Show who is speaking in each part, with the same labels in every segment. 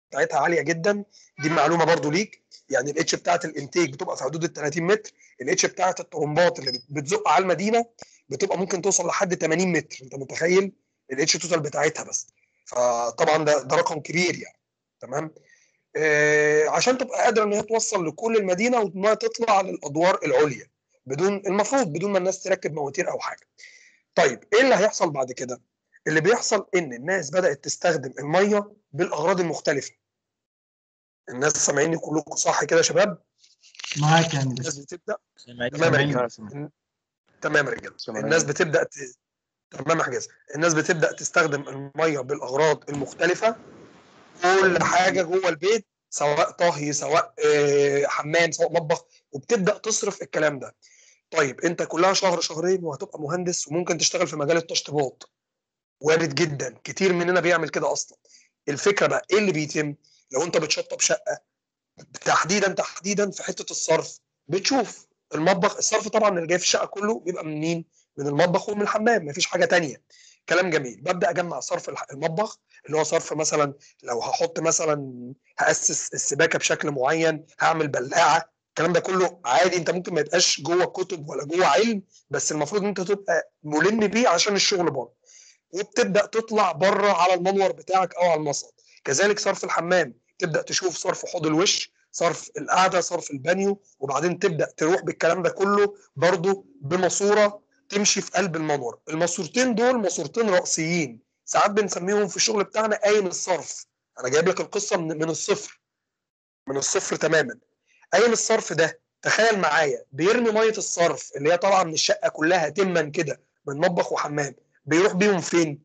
Speaker 1: بتاعتها عاليه جدا. دي معلومه برضو ليك. يعني الاتش بتاعت الانتيج بتبقى في حدود ال 30 متر. الاتش بتاعت الطرمبات اللي بتزق على المدينه بتبقى ممكن توصل لحد 80 متر. انت متخيل الاتش توتال بتاعتها بس؟ فطبعا ده رقم كبير يعني. تمام. عشان تبقى قادره ان هي توصل لكل المدينه وانها تطلع للادوار العليا المفروض بدون ما الناس تركب مواتير او حاجه. طيب ايه اللي هيحصل بعد كده؟ اللي بيحصل ان الناس بدات تستخدم الميه بالاغراض المختلفه. الناس سامعيني كلكم صح كده يا شباب؟
Speaker 2: معاك يا
Speaker 1: الناس
Speaker 2: هندسه.
Speaker 1: بتبدا. تمام يا
Speaker 2: سامعين.
Speaker 1: رجاله. تمام يا رجاله. الناس بتبدا تمام يا حجاز. الناس بتبدا تستخدم الميه بالاغراض المختلفه. كل حاجه جوه البيت، سواء طهي، سواء حمام، سواء مطبخ، وبتبدا تصرف الكلام ده. طيب انت كلها شهر شهرين وهتبقى مهندس وممكن تشتغل في مجال التشطيبات. وارد جدا، كتير مننا بيعمل كده اصلا. الفكره بقى ايه اللي بيتم؟ لو انت بتشطب شقه، تحديدا في حته الصرف، بتشوف المطبخ. الصرف طبعا اللي جاي في الشقه كله بيبقى من مين؟ من المطبخ ومن الحمام، مفيش حاجه تانية. كلام جميل. ببدا اجمع صرف المطبخ، اللي هو صرف مثلا لو هحط مثلا، هاسس السباكه بشكل معين، هعمل بلاعه. الكلام ده كله عادي، انت ممكن ما يبقاش جوه كتب ولا جوه علم، بس المفروض ان انت تبقى ملم بيه عشان الشغل بره. وبتبدا تطلع بره على المنور بتاعك او على المصعد. كذلك صرف الحمام، تبدا تشوف صرف حوض الوش، صرف القعده، صرف البانيو، وبعدين تبدا تروح بالكلام ده كله برضو بماسوره تمشي في قلب المنور. الماسورتين دول ماسورتين رئيسيين، ساعات بنسميهم في الشغل بتاعنا قايم الصرف. انا جايب لك القصه من الصفر، من الصفر تماما. قايم الصرف ده تخيل معايا بيرمي ميه الصرف اللي هي طالعه من الشقه كلها تما كده من مطبخ وحمام، بيروح بيهم فين؟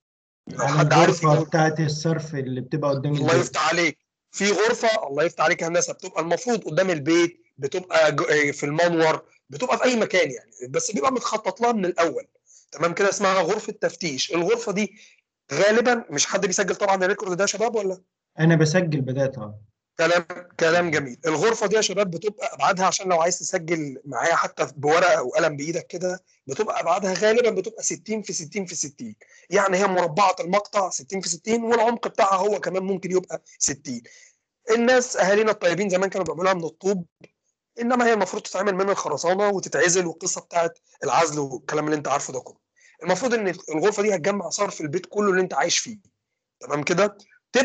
Speaker 1: لو
Speaker 2: على
Speaker 1: حد عارف
Speaker 2: الغرفه
Speaker 1: يقول.
Speaker 2: بتاعت الصرف اللي بتبقى قدام
Speaker 1: الله
Speaker 2: البيت.
Speaker 1: يفتح عليك. في غرفه، الله يفتح عليك يا هندسه، بتبقى المفروض قدام البيت، بتبقى في المنور، بتبقى في اي مكان يعني، بس بيبقى متخطط لها من الاول. تمام كده، اسمها غرفه تفتيش. الغرفه دي غالبا مش حد بيسجل طبعا الريكورد ده يا شباب ولا؟
Speaker 2: انا بسجل بدات
Speaker 1: كلام كلام جميل. الغرفه دي يا شباب بتبقى ابعادها، عشان لو عايز تسجل معايا حتى بورقه او قلم بايدك كده، بتبقى ابعادها غالبا بتبقى 60 في 60 في 60. يعني هي مربعه المقطع 60 في 60، والعمق بتاعها هو كمان ممكن يبقى 60. الناس اهالينا الطيبين زمان كانوا بيعملوها من الطوب، انما هي المفروض تتعمل من الخرسانه وتتعزل، والقصه بتاعت العزل والكلام اللي انت عارفه ده كله. المفروض ان الغرفه دي هتجمع صرف البيت كله اللي انت عايش فيه. تمام كده.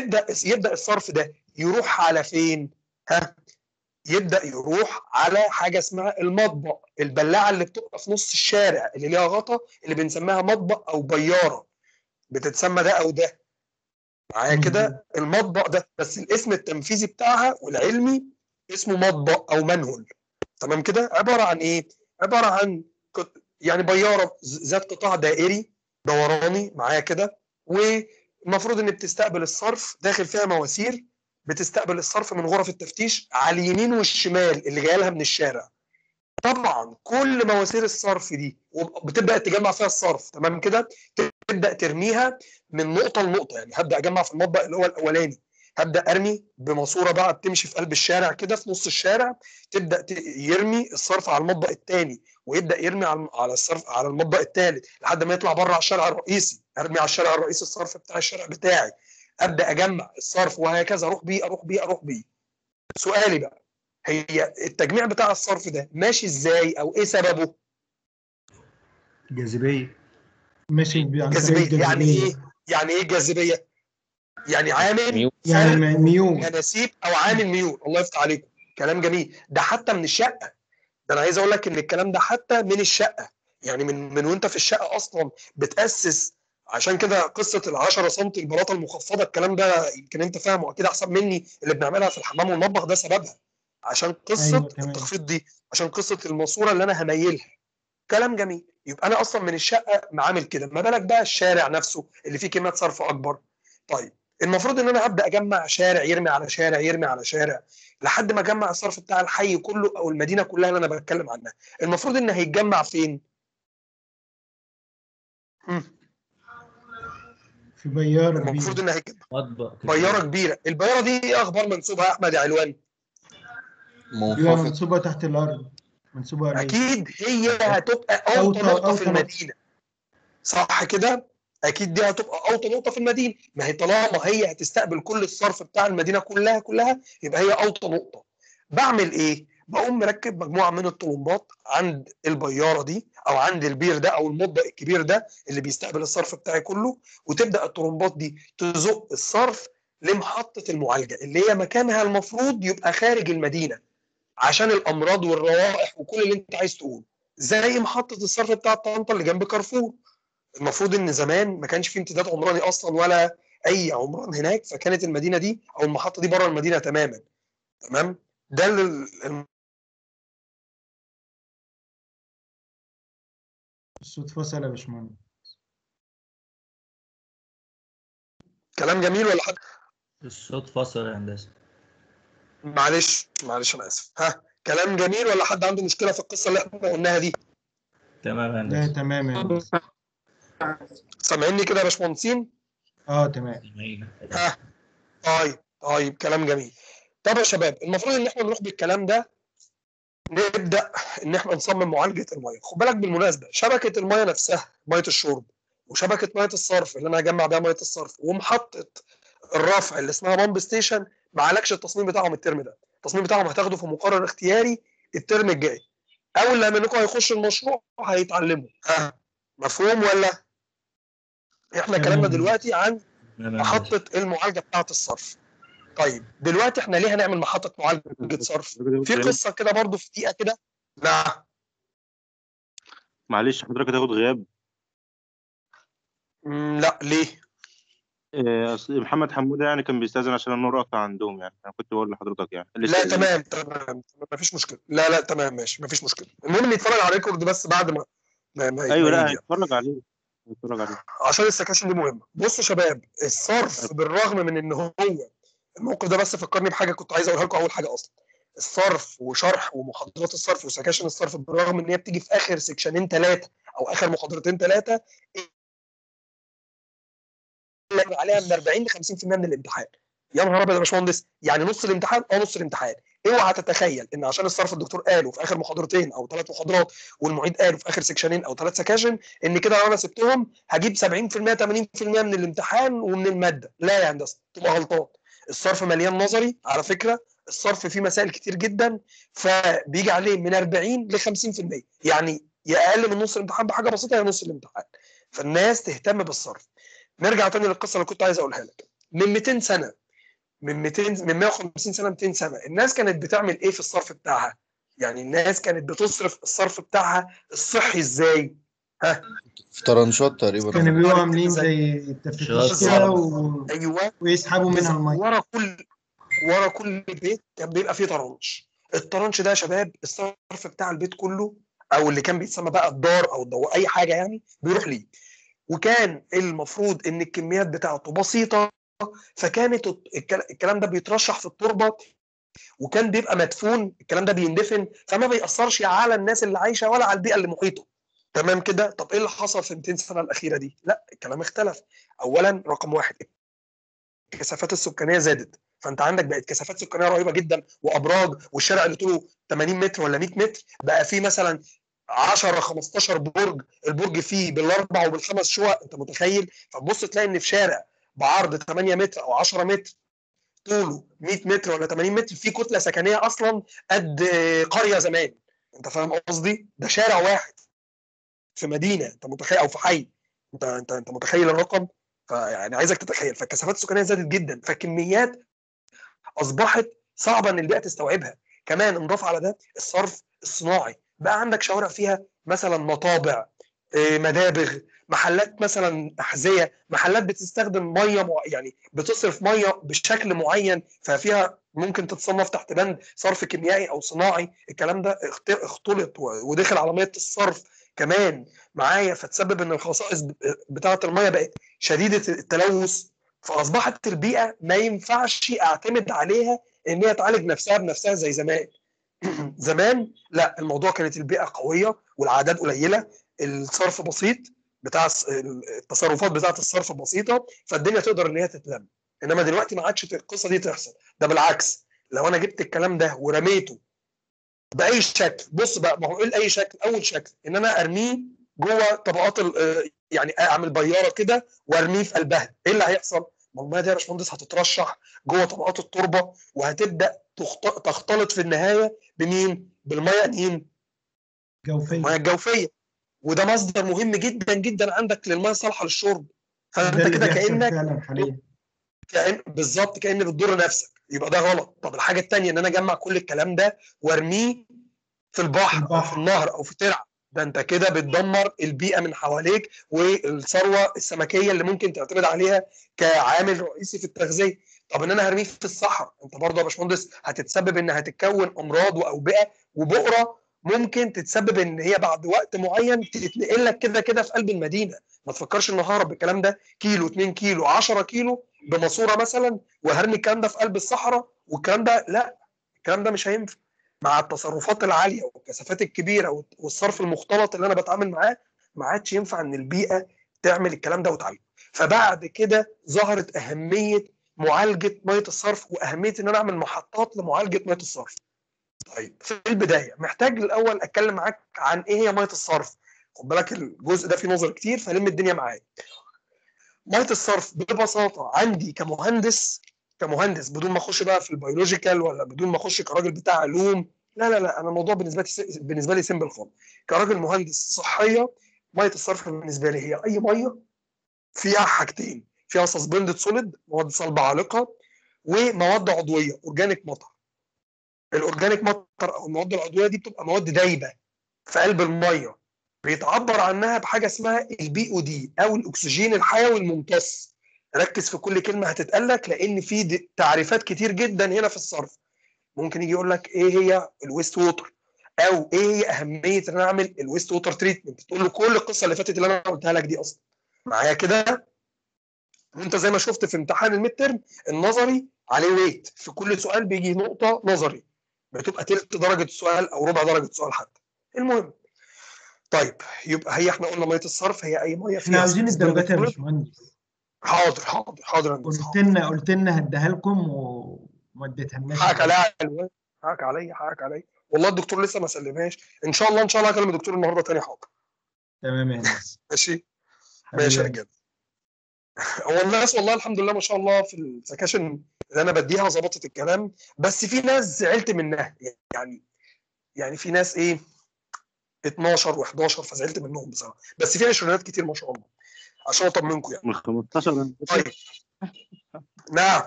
Speaker 1: يبدا الصرف ده يروح على فين؟ ها؟ يبدا يروح على حاجه اسمها المطبق، البلاعه اللي بتبقى في نص الشارع اللي ليها غطا، اللي بنسميها مطبق او بياره، بتتسمى ده او ده. معايا
Speaker 2: مظبوط.
Speaker 1: كده؟ المطبق ده بس الاسم التنفيذي بتاعها والعلمي اسمه مطبق او منهل. تمام كده. عباره عن ايه؟ عباره عن يعني بياره ذات قطاع دائري دوراني معايا كده، والمفروض ان بتستقبل الصرف، داخل فيها مواسير بتستقبل الصرف من غرف التفتيش على اليمين والشمال اللي جايه لها من الشارع. طبعا كل مواسير الصرف دي بتبدا تجمع فيها الصرف. تمام كده. تبدا ترميها من نقطه لنقطه. يعني هبدا اجمع في المطبق اللي هو الاولاني، هبدا ارمي بماسوره بقى بتمشي في قلب الشارع كده في نص الشارع، تبدا يرمي الصرف على المطبق الثاني، ويبدا يرمي على الصرف على المطبق الثالث لحد ما يطلع بره على الشارع الرئيسي. ارمي على الشارع الرئيسي الصرف بتاع الشارع بتاعي، ابدا اجمع الصرف وهكذا، اروح بيه اروح بيه اروح بيه. سؤالي بقى، هي التجميع بتاع الصرف ده ماشي ازاي او ايه سببه؟
Speaker 2: جاذبيه. ماشي عن طريق
Speaker 1: جاذبيه. يعني
Speaker 2: الجاذبيه.
Speaker 1: ايه؟ يعني ايه جاذبيه؟ يعني عامل
Speaker 2: يعني
Speaker 1: فرق
Speaker 2: ميول.
Speaker 1: مناسيب او عامل ميول. الله يفتح عليكم. كلام جميل. ده حتى من الشقه. ده انا عايز اقول لك ان الكلام ده حتى من الشقه، يعني من وانت في الشقه اصلا بتاسس. عشان كده قصه ال 10 سم البلاطه المخفضه، الكلام ده يمكن انت فاهمه اكيد احسن مني، اللي بنعملها في الحمام والمطبخ ده سببها عشان قصه
Speaker 2: ايوه تمام.
Speaker 1: التخفيض دي، عشان قصه الماسوره اللي انا هميلها. كلام جميل. يبقى انا اصلا من الشقه معامل كده، ما بالك بقى الشارع نفسه اللي فيه كميات صرف اكبر. طيب المفروض ان انا هبدا اجمع شارع يرمي على شارع يرمي على شارع لحد ما اجمع الصرف بتاع الحي كله او المدينه كلها اللي انا بتكلم عنها. المفروض ان هيتجمع فين؟
Speaker 2: في بياره
Speaker 1: المفروض
Speaker 2: كبيره.
Speaker 1: ان هيتجمع
Speaker 3: مطبق
Speaker 1: بياره
Speaker 3: كبير
Speaker 1: كبيره. البياره دي ايه اخبار منسوبها يا احمد يا علوان؟
Speaker 2: بيبقى
Speaker 3: منخفض.
Speaker 2: منصوبه تحت الارض. منصوبه قليل.
Speaker 1: اكيد هي هتبقى اوطى
Speaker 2: اوطى
Speaker 1: نقطه في
Speaker 2: اوطى نقطه.
Speaker 1: المدينه، صح كده؟ اكيد دي هتبقى اوطى نقطه في المدينه، ما هي طالما هي هتستقبل كل الصرف بتاع المدينه كلها يبقى هي اوطى نقطه. بعمل ايه؟ بقوم مركب مجموعه من الطلمبات عند البياره دي او عند البير ده او المضخ الكبير ده اللي بيستقبل الصرف بتاعي كله، وتبدا الطلمبات دي تزق الصرف لمحطه المعالجه اللي هي مكانها المفروض يبقى خارج المدينه عشان الامراض والروائح وكل اللي انت عايز تقوله، زي محطه الصرف بتاعه طنطا اللي جنب كارفور. المفروض ان زمان ما كانش في امتداد عمراني اصلا ولا اي عمران هناك، فكانت المدينه دي او المحطه دي بره المدينه تماما. تمام. ده
Speaker 2: الصوت فصل يا باشمهندس.
Speaker 1: كلام جميل ولا حد؟
Speaker 3: الصوت فصل يا هندسه.
Speaker 1: معلش انا اسف. ها، كلام جميل ولا حد عنده مشكله في القصه اللي احنا قلناها دي؟
Speaker 3: تمام يا
Speaker 2: لا
Speaker 3: هندسه.
Speaker 2: تمام يا هندسة.
Speaker 1: سامعيني كده يا باشمهندسين؟
Speaker 2: تمام.
Speaker 1: ها. طيب كلام جميل. طب يا شباب، المفروض ان احنا نروح بالكلام ده نبدا ان احنا نصمم معالجه الميه. خد بالك بالمناسبه، شبكه الميه نفسها، ميه الشرب وشبكه ميه الصرف اللي انا هجمع بيها ميه الصرف ومحطه الرفع اللي اسمها بامب ستيشن، ما عليكش التصميم بتاعهم الترم ده. التصميم بتاعهم هتاخده في مقرر اختياري الترم الجاي. اول لما منكم هيخش المشروع هيتعلموا. ها، مفهوم ولا؟ احنا كلامنا
Speaker 2: تمام.
Speaker 1: دلوقتي عن
Speaker 3: تمام يا هندسه.
Speaker 1: محطه المعالجه بتاعه الصرف. طيب دلوقتي احنا ليه هنعمل محطه معالجه صرف؟ في قصه كده برضو في دقيقه كده. نعم.
Speaker 4: معلش حضرتك هتاخد غياب.
Speaker 1: لا ليه؟
Speaker 4: اصل محمد حموده يعني كان بيستاذن عشان النور قطع عندهم، يعني انا كنت بقول لحضرتك يعني
Speaker 1: لا تمام مفيش مشكله. لا تمام ماشي مفيش مشكله. المهم يتفرج على الريكورد بس بعد ما
Speaker 4: ايوه، لا
Speaker 1: يجي يعني.
Speaker 4: هيتفرج عليه.
Speaker 1: عشان السكاشن دي مهمه. بصوا يا شباب، الصرف بالرغم من ان هو الموقف ده بس فكرني بحاجه كنت عايز اقولها لكم. اول حاجه اصلا الصرف وشرح ومحاضرات الصرف وسكاشن الصرف بالرغم ان هي بتيجي في اخر سكشنين ثلاثه او اخر محاضرتين ثلاثه، عليها من 40 ل 50% من الامتحان. يا نهار ابيض يا باشمهندس، يعني نص الامتحان. نص الامتحان. اوعى تتخيل ان عشان الصرف الدكتور قاله في اخر محاضرتين او ثلاث محاضرات والمعيد قاله في اخر سكشنين او ثلاث سكاشن ان كده لو انا سبتهم هجيب 70% 80% من الامتحان ومن الماده. لا يا هندسه، تبقى غلطان. الصرف مليان نظري على فكره. الصرف فيه مسائل كتير جدا، فبيجي عليه من 40 ل 50%، يعني يا اقل من نص الامتحان بحاجه بسيطه يا نص الامتحان. فالناس تهتم بالصرف. نرجع تاني للقصه اللي كنت عايز اقولها لك. من 200 سنه، من 150 سنه، 200 سنه، الناس كانت بتعمل ايه في الصرف بتاعها؟ يعني الناس كانت بتصرف الصرف بتاعها الصحي ازاي؟ ها،
Speaker 5: في طرنشات تقريبا.
Speaker 2: كانوا بيبقوا
Speaker 1: كده
Speaker 2: عاملين
Speaker 1: زي
Speaker 2: زي تفتيش
Speaker 3: شاطر.
Speaker 2: كده
Speaker 1: ايوه
Speaker 2: ويسحبوا منها الميه.
Speaker 1: ورا كل بيت كان بيبقى فيه طرنش. الطرنش ده يا شباب الصرف بتاع البيت كله او اللي كان بيتسمى بقى الدار او الضوء اي حاجه يعني بيروح ليه. وكان المفروض ان الكميات بتاعته بسيطه، فكانت الكلام ده بيترشح في التربه وكان بيبقى مدفون. الكلام ده بيندفن فما بيأثرش على الناس اللي عايشه ولا على البيئه اللي محيطه. تمام كده. طب ايه اللي حصل في 200 سنه الاخيره دي؟ لا، الكلام اختلف. اولا رقم واحد، الكثافات السكانيه زادت، فانت عندك بقت كثافات سكانيه رهيبه جدا وابراج، والشارع اللي طوله 80 متر ولا 100 متر بقى فيه مثلا 10 15 برج، البرج فيه بالاربع وبالخمس شقق. انت متخيل؟ فتبص تلاقي ان في شارع بعرض 8 متر او 10 متر طوله 100 متر ولا 80 متر في كتله سكنيه اصلا قد قريه زمان. انت فاهم قصدي؟ ده شارع واحد في مدينه. انت متخيل؟ او في حي. انت متخيل الرقم؟ فيعني عايزك تتخيل. فالكثافات السكانيه زادت جدا، فكميات اصبحت صعبه ان البيئه تستوعبها. كمان انضاف على ده الصرف الصناعي. بقى عندك شوارع فيها مثلا مطابع، مدابغ، محلات مثلا احذيه، محلات بتستخدم ميه يعني بتصرف ميه بشكل معين، ففيها ممكن تتصنف تحت بند صرف كيميائي او صناعي. الكلام ده اختلط ودخل على ميه الصرف كمان معايا، فتسبب ان الخصائص بتاعه الميه بقت شديده التلوث. فاصبحت البيئه ما ينفعش اعتمد عليها ان هي تعالج نفسها بنفسها زي زمان. زمان لا، الموضوع كانت البيئه قويه والعادات قليله، الصرف بسيط بتاع التصرفات بتاعه الصرف بسيطه، فالدنيا تقدر ان هي تتلم. انما دلوقتي ما عادش القصه دي تحصل. ده بالعكس، لو انا جبت الكلام ده ورميته باي شكل. بص بقى، ما هو ايه اي شكل؟ اول شكل ان انا ارميه جوه طبقات يعني اعمل بياره كده وارميه في قلبها، ايه اللي هيحصل؟ ما الميه دي يا باشمهندس هتترشح جوه طبقات التربه، وهتبدا تختلط في النهايه بمين؟ بالميه مين؟ الميه
Speaker 2: جوفية.
Speaker 1: الجوفيه. وده مصدر مهم جدا جدا عندك للميه الصالحه للشرب.
Speaker 2: وده
Speaker 1: فانت
Speaker 2: اللي
Speaker 1: كده
Speaker 2: بيحصل
Speaker 1: كانك
Speaker 2: فعلا حاليا.
Speaker 1: بالظبط كأن بتضر نفسك، يبقى ده غلط. طب الحاجه الثانيه ان انا اجمع كل الكلام ده وارميه في
Speaker 2: في
Speaker 1: البحر او في
Speaker 2: البحر.
Speaker 1: النهر او في ترعه، ده انت كده بتدمر البيئه من حواليك والثروه السمكيه اللي ممكن تعتمد عليها كعامل رئيسي في التغذيه. طب ان انا هرميه في الصحراء، انت برضه يا باشمهندس هتتسبب ان هتتكون امراض واوبئه وبؤره ممكن تتسبب ان هي بعد وقت معين تتنقل لك كده كده في قلب المدينه. ما تفكرش ان ههرب بالكلام ده كيلو 2 كيلو 10 كيلو بماسوره مثلا وهرمي الكلام ده في قلب الصحراء، والكلام ده لا، الكلام ده مش هينفع. مع التصرفات العاليه والكثافات الكبيره والصرف المختلط اللي انا بتعامل معاه، ما عادش ينفع ان البيئه تعمل الكلام ده وتعالجه. فبعد كده ظهرت اهميه معالجه ميه الصرف واهميه ان انا اعمل محطات لمعالجه ميه الصرف. طيب في البدايه محتاج الاول اتكلم معاك عن ايه هي ميه الصرف. خد بالك الجزء ده فيه نظر كتير فلم الدنيا معايا. ميه الصرف ببساطه عندي كمهندس بدون ما اخش بقى في البيولوجيكال ولا بدون ما اخش كراجل بتاع علوم، لا لا لا، انا الموضوع بالنسبه لي سيمبل خالص. كراجل مهندس صحيه، ميه الصرف بالنسبه لي هي اي ميه فيها حاجتين، فيها سسبندد سوليد مواد صلبه عالقه، ومواد عضويه اورجانيك ماتر. الاورجانيك ماتر او المواد العضويه دي بتبقى مواد دايبه في قلب الميه، بيتعبر عنها بحاجه اسمها البي او دي او الاكسجين الحيوي الممتص. ركز في كل كلمه هتتقال لك لان في تعريفات كتير جدا هنا في الصرف. ممكن يجي يقول لك ايه هي الويست ووتر، او ايه هي اهميه ان انا اعمل الويست ووتر تريتمنت، تقول له كل القصه اللي فاتت اللي انا قلتها لك دي اصلا معايا كده. وانت زي ما شفت في امتحان الميد ترم النظري عليه ويت، في كل سؤال بيجي نقطه نظري بتبقى تلت درجه السؤال او ربع درجه السؤال حتى. المهم، طيب يبقى هي احنا قلنا ميه الصرف هي اي ميه
Speaker 2: احنا
Speaker 1: فيها
Speaker 2: عاوزين
Speaker 1: سسبندد
Speaker 2: الدرجات يا
Speaker 1: سوليد.
Speaker 2: باشمهندس.
Speaker 1: حاضر حاضر حاضر يا هندسه
Speaker 2: قلت
Speaker 1: حاضر.
Speaker 2: لنا قلت لنا هديها لكم وما اديتهالناش
Speaker 1: حقك
Speaker 2: لغايه
Speaker 1: عليا
Speaker 2: دلوقتي.
Speaker 1: يا علوان، حقك عليا والله الدكتور لسه ما سلمهاش. ان شاء الله ان شاء الله هكلم الدكتور النهارده تاني. حاضر
Speaker 2: تمام يا هندسه.
Speaker 1: ماشي.
Speaker 2: حبيبي
Speaker 1: ماشي
Speaker 2: يا
Speaker 1: يا
Speaker 2: هندسة.
Speaker 1: رجاله. هو الناس والله الحمد لله ما شاء الله في السكاشن اللي انا بديها ظبطت الكلام، بس في ناس زعلت منها يعني. يعني في ناس ايه 12 و11 فزعلت منهم بصراحه، بس في عشرينات كتير ما شاء الله عشان اطمنكم يعني.
Speaker 4: من 15
Speaker 1: طيب نعم.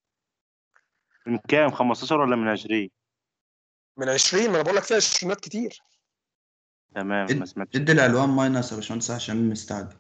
Speaker 4: من كام؟ 15 ولا من 20؟
Speaker 1: من 20، ما انا بقول لك فيها عشرينات كتير.
Speaker 4: تمام، ما سمعتش.
Speaker 5: ادي الالوان ماينس يا باشمهندس عشان مستعجل.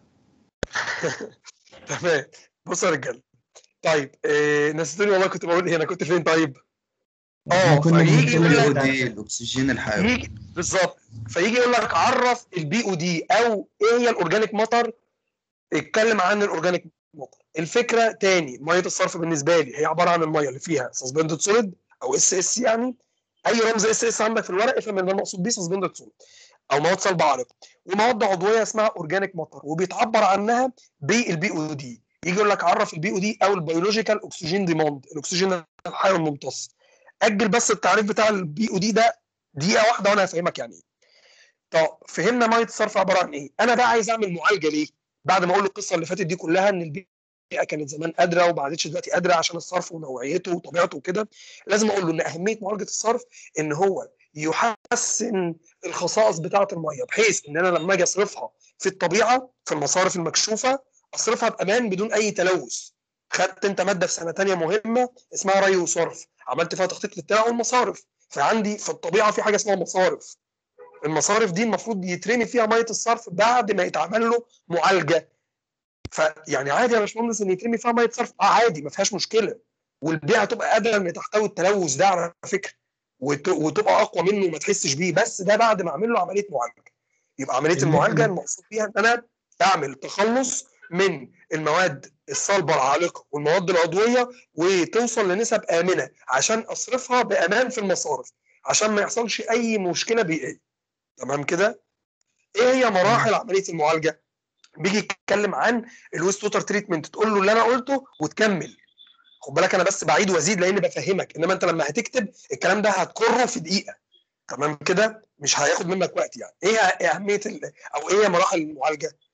Speaker 1: تمام. بص يا رجاله، طيب نسيتوني والله كنت بقول ايه، انا كنت فين طيب؟
Speaker 2: احنا كنا
Speaker 1: فيجي يقول
Speaker 2: بنتكلم
Speaker 5: البي
Speaker 2: في
Speaker 5: او
Speaker 1: لك
Speaker 5: دي
Speaker 2: التعريفات.
Speaker 5: الاكسجين الحيوي.
Speaker 1: يجي بالظبط، فيجي يقول لك عرف البي او دي او ايه هي الاورجانيك ماتر. اتكلم عن الاورجانيك ماتر. الفكره تاني، ميه الصرف بالنسبه لي هي عباره عن الميه اللي فيها سسبندد سوليد او اس اس، يعني اي رمز اس اس عندك في الورق افهم ان المقصود بيه سسبندد سوليد او مواد صلبه عالقه، ومواد عضويه اسمها اورجانيك ماتر وبيتعبر عنها بالبي او دي. يجي يقول لك عرف البي او دي او البيولوجيكال اكسجين ديماند، الاكسجين الحيوي الممتص. اجل بس التعريف بتاع البي او دي ده دقيقه واحده وانا هفهمك يعني ايه. طب فهمنا ميه الصرف عباره عن ايه. انا بقى عايز اعمل معالجه ليه بعد ما اقول القصه اللي فاتت دي كلها ان البيئه كانت زمان قادره وما عادتش دلوقتي قادره عشان الصرف ونوعيته وطبيعته وكده. لازم اقول له ان اهميه معالجه الصرف ان هو يحسن الخصائص بتاعه الميه، بحيث ان انا لما اجي اصرفها في الطبيعه في المصارف المكشوفه اصرفها بامان بدون اي تلوث. خدت انت ماده في سنه ثانيه مهمه اسمها ري وصرف، عملت فيها تخطيط للترع والمصارف. فعندي في الطبيعه في حاجه اسمها مصارف، المصارف دي المفروض يترمي فيها ميه الصرف بعد ما يتعمل له معالجه. فيعني عادي يا باشمهندس ان يترمي فيها ميه صرف، عادي ما فيهاش مشكله، والبيئه تبقى قادره ان تحتوي التلوث ده على فكره، وتبقى اقوى منه وما تحسش بيه، بس ده بعد ما اعمل له عمليه معالجه. يبقى عمليه المعالجه المقصود بيها ان انا اعمل تخلص من المواد الصلبه العالقه والمواد العضويه وتوصل لنسب امنه عشان اصرفها بامان في المصارف عشان ما يحصلش اي مشكله بيئيه. تمام كده. ايه هي مراحل عمليه المعالجه؟ بيجي يتكلم عن الويست ووتر تريتمنت، تقول له اللي انا قلته وتكمل. خد بالك انا بس بعيد وازيد لاني بفهمك، انما انت لما هتكتب الكلام ده هتكره في دقيقه. تمام كده، مش هياخد منك وقت يعني. ايه اهميه او ايه مراحل المعالجه؟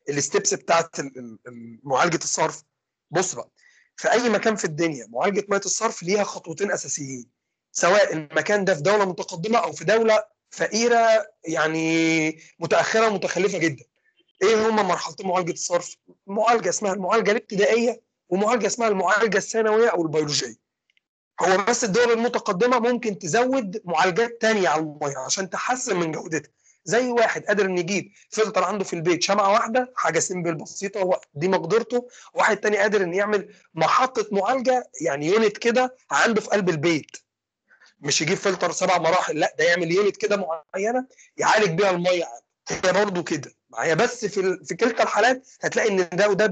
Speaker 1: الستبس بتاعت معالجه الصرف. بص بقى، في اي مكان في الدنيا معالجه ميه الصرف ليها خطوتين اساسيين، سواء المكان ده في دوله متقدمه او في دوله فقيره يعني متاخره ومتخلفه جدا. ايه هما مرحلتين معالجه الصرف؟ معالجه اسمها المعالجه الابتدائيه، ومعالجه اسمها المعالجه الثانويه او البيولوجيه. هو بس الدول المتقدمه ممكن تزود معالجات تانية على الميه عشان تحسن من جودتها. زي واحد قادر ان يجيب فلتر عنده في البيت شمعه واحده، حاجه سيمبل بسيطه دي مقدرته. واحد تاني قادر ان يعمل محطه معالجه، يعني يونت كده عنده في قلب البيت، مش يجيب فلتر 7 مراحل، لا ده يعمل يونت كده معينه يعالج بيها الميه. هي برضه كده معايا، بس في كلتا الحالات هتلاقي ان ده وده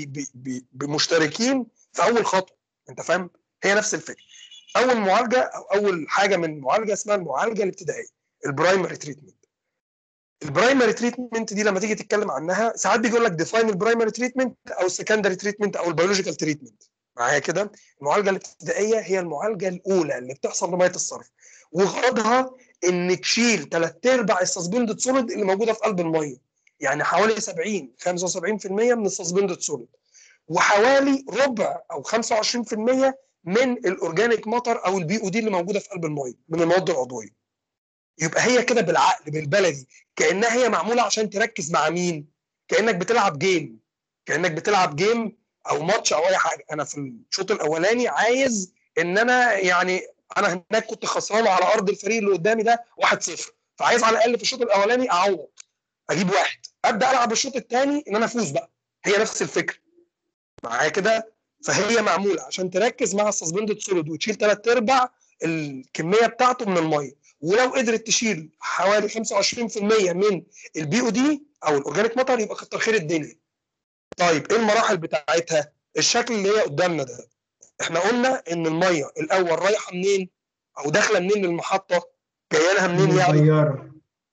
Speaker 1: مشتركين في اول خطوه. انت فاهم؟ هي نفس الفكره. اول معالجه او اول حاجه من المعالجه اسمها المعالجه الابتدائيه، البرايمري تريتمنت. البرايمري تريتمنت دي لما تيجي تتكلم عنها ساعات بيجي يقول لك ديفاين البرايمري تريتمنت او السكندري تريتمنت او البيولوجيكال تريتمنت. معايا كده؟ المعالجه الابتدائيه هي المعالجه الاولى اللي بتحصل لميه الصرف، وغرضها ان تشيل 3/4 السسبندد سوليد اللي موجوده في قلب الميه، يعني حوالي 75% من السسبندد سوليد، وحوالي ربع او 25% من الاورجانيك ماتر او البي او دي اللي موجوده في قلب الميه من المواد العضويه. يبقى هي كده بالعقل بالبلدي كانها هي معموله عشان تركز مع مين؟ كانك بتلعب جيم، كانك بتلعب جيم او ماتش او اي حاجه. انا في الشوط الاولاني عايز ان انا يعني انا هناك كنت خسران على ارض الفريق اللي قدامي ده 1-0، فعايز على الاقل في الشوط الاولاني اعوض، اجيب واحد، ابدا العب الشوط الثاني ان انا افوز بقى. هي نفس الفكره معايا كده. فهي معموله عشان تركز مع السسبندد سوليد وتشيل 3/4 الكميه بتاعته من الميه، ولو قدرت تشيل حوالي 25% من البي او دي او الاورجانيك ماتر يبقى كتر خير الدنيا. طيب ايه المراحل بتاعتها؟ الشكل اللي هي قدامنا ده، احنا قلنا ان الميه الاول رايحه منين او داخله منين للمحطه؟ جايه لها
Speaker 2: من
Speaker 1: منين يعني؟
Speaker 2: البيار.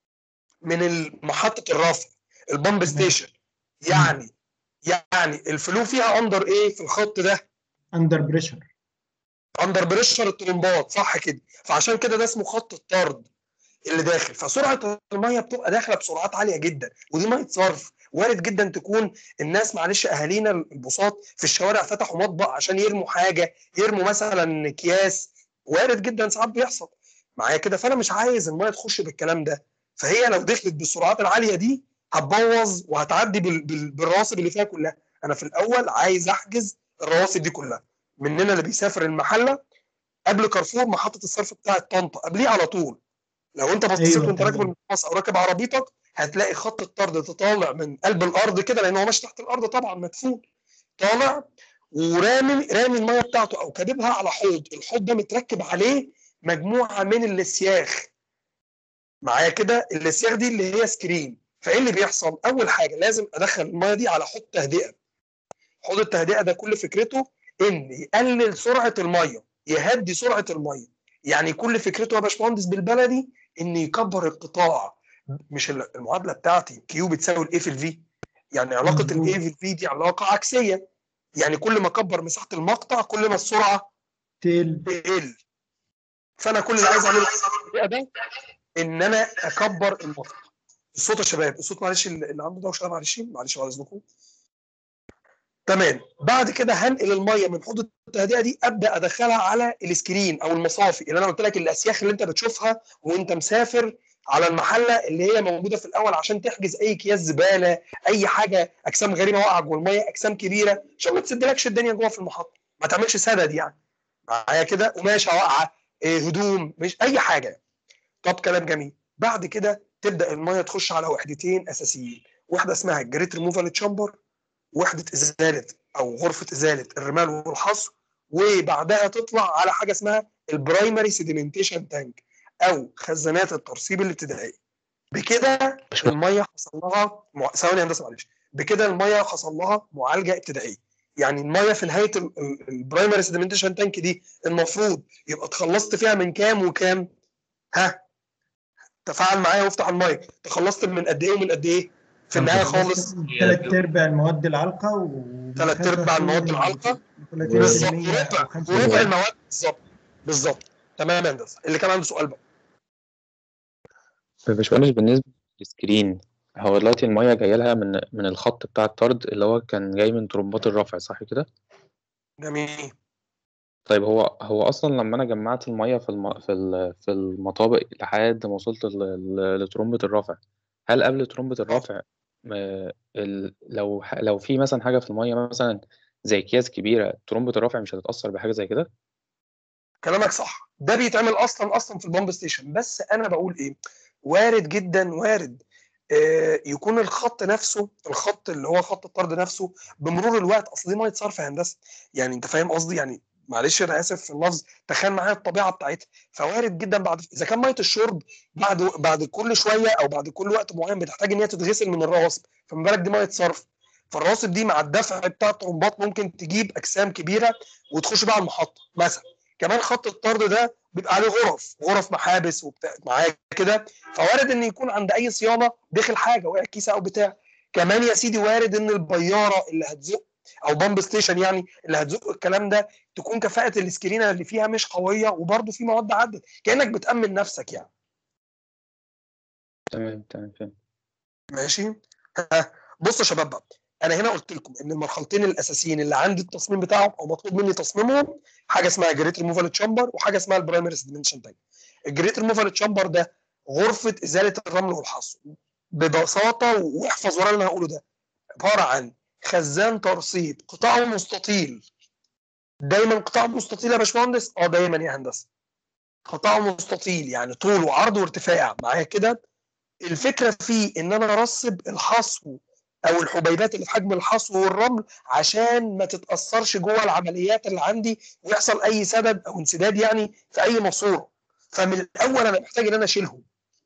Speaker 1: من محطه الرفع، البامب
Speaker 2: تمام.
Speaker 1: ستيشن. يعني الفلو فيها اندر ايه في الخط ده؟
Speaker 2: اندر بريشر.
Speaker 1: اندر بريشر الطلمبات، صح كده. فعشان كده ده اسمه خط الطرد اللي داخل. فسرعه الميه بتبقى داخله بسرعات عاليه جدا، ودي ميه صرف. وارد جدا تكون الناس معلش اهالينا البساط في الشوارع فتحوا مطبخ عشان يرموا حاجه، يرموا مثلا اكياس، وارد جدا ساعات بيحصل معايا كده. فانا مش عايز الميه تخش بالكلام ده، فهي لو دخلت بالسرعات العاليه دي هتبوظ وهتعدي بالرواسب اللي فيها كلها. انا في الاول عايز احجز الرواسب دي كلها. مننا اللي بيسافر المحله قبل كارفور محطه الصرف بتاعه طنطا قبليه على طول، لو انت بصيت
Speaker 2: ايوه
Speaker 1: وانت راكب
Speaker 2: تمام.
Speaker 1: الميكروباص او راكب عربيتك هتلاقي خط الطرد طالع من قلب الارض كده، لان هو ماشي تحت الارض طبعا مدفون، طالع رامي الميه بتاعته او كاتبها على حوض. الحوض ده متركب عليه مجموعه من الاسياخ معايا كده. الاسياخ دي اللي هي سكرين. فايه اللي بيحصل؟ اول حاجه لازم ادخل الميه دي على حوض تهدئه. حوض التهدئه ده كل فكرته ان يقلل سرعه الميه، يهدي سرعه الميه. يعني كل فكرته يا باشمهندس بالبلدي ان يكبر القطاع. مش المعادله بتاعتي كيو بتساوي الاي في الفي، يعني علاقه
Speaker 2: مظبوط.
Speaker 1: الاي في الفي دي علاقه عكسيه. يعني كل ما اكبر مساحه المقطع كل ما السرعه
Speaker 2: تيل.
Speaker 1: تقل. فانا كل اللي عايز اعمله ده ان انا اكبر المقطع. الصوت يا شباب، الصوت معلش اللي عنده دوشه، معلش بعد اذنكم. تمام. بعد كده هنقل الميه من حوض التهدئه دي، ابدا ادخلها على السكرين او المصافي اللي انا قلت لك، الاسياخ اللي انت بتشوفها وانت مسافر على المحله اللي هي موجوده في الاول عشان تحجز اي اكياس زباله، اي حاجه، اجسام غريبه واقعه جوه الميه، اجسام كبيره، عشان ما تسدلكش الدنيا جوه في المحطه، ما تعملش سدد يعني معايا كده. قماشه واقعه، هدوم، مش اي حاجه. طب كلام جميل. بعد كده تبدا الميه تخش على وحدتين اساسيين، واحده اسمها الجريت ريموفال تشامبر، وحده ازاله او غرفه ازاله الرمال والحصر، وبعدها تطلع على حاجه اسمها البرايمري سيديمنتيشن تانك او خزانات الترسيب الابتدائيه. بكده الميه حصل لها ثواني يا هندسه معلش. بكده الميه حصل لها معالجه ابتدائيه. يعني الميه في نهايه البرايمري سيديمنتيشن تانك دي المفروض يبقى اتخلصت فيها من كام وكام؟ ها، تفاعل معايا وافتح المايك. تخلصت من قد ايه ومن قد ايه في النهايه خالص؟
Speaker 2: 3/4 المواد العالقه
Speaker 1: 3/4 المواد العالقه بالظبط،
Speaker 2: 30% او
Speaker 1: وربع
Speaker 2: 25%.
Speaker 1: المواد بالظبط. تمام يا هندسه. اللي كان عنده سؤال بقى.
Speaker 6: باشمهندس بالنسبة للسكرين هو دلوقتي المية جاية لها من الخط بتاع الطرد اللي هو كان جاي من ترمبات الرفع، صح كده؟
Speaker 1: جميل.
Speaker 6: طيب هو أصلا لما أنا جمعت المية في المطابق لحد ما وصلت لترمبة الرفع، هل قبل ترمبة الرفع لو في مثلا حاجة في المية مثلا زي أكياس كبيرة، ترمبة الرفع مش هتتأثر بحاجة زي كده؟
Speaker 1: كلامك صح، ده بيتعمل اصلا في البامب ستيشن، بس انا بقول ايه، وارد جدا، وارد يكون الخط نفسه، الخط اللي هو خط الطرد نفسه بمرور الوقت، اصل دي ميه صرف هندسه، يعني انت فاهم قصدي، يعني معلش انا اسف في اللفظ، تخيل معايا الطبيعه بتاعتها، فوارد جدا اذا كان ميه الشرب بعد كل شويه او بعد كل وقت معين بتحتاج ان هي تتغسل من الرواسب، فما بالك دي ميه صرف، فالرواسب دي مع الدفع بتاع الطرمبات ممكن تجيب اجسام كبيره وتخش بقى على المحطه مثلا. كمان خط الطرد ده بيبقى عليه غرف محابس وبتاع معايا كده، فوارد ان يكون عند اي صيانه داخل حاجه وقع كيسه او بتاع. كمان يا سيدي وارد ان البياره اللي هتزق او بامب ستيشن يعني اللي هتزق الكلام ده تكون كفاءه الاسكرينه اللي فيها مش قويه، وبرده في مواد عدت، كانك بتامن نفسك يعني.
Speaker 6: تمام فهمت.
Speaker 1: ماشي. بص يا شباب بقى، انا هنا قلت لكم ان المرحلتين الاساسيين اللي عندي التصميم بتاعهم او مطلوب مني تصميمهم، حاجه اسمها جريت ريموفال تشامبر وحاجه اسمها البرايمري سيدمنتيشن تانك. الجريت ريموفال تشامبر ده غرفه ازاله الرمل والحصو، ببساطه واحفظ ورا اللي انا هقوله ده، عباره عن خزان ترسيب قطاعه مستطيل. دايما قطاع مستطيل يا باشمهندس، دايما يا هندسه قطاعه مستطيل، يعني طول وعرض وارتفاع معايا كده. الفكره فيه ان انا ارسب الحصو او الحبيبات اللي في حجم الحصو والرمل عشان ما تتاثرش جوه العمليات اللي عندي ويحصل اي سدد او انسداد يعني في اي ماسوره، فمن الاول انا محتاج ان انا اشيلهم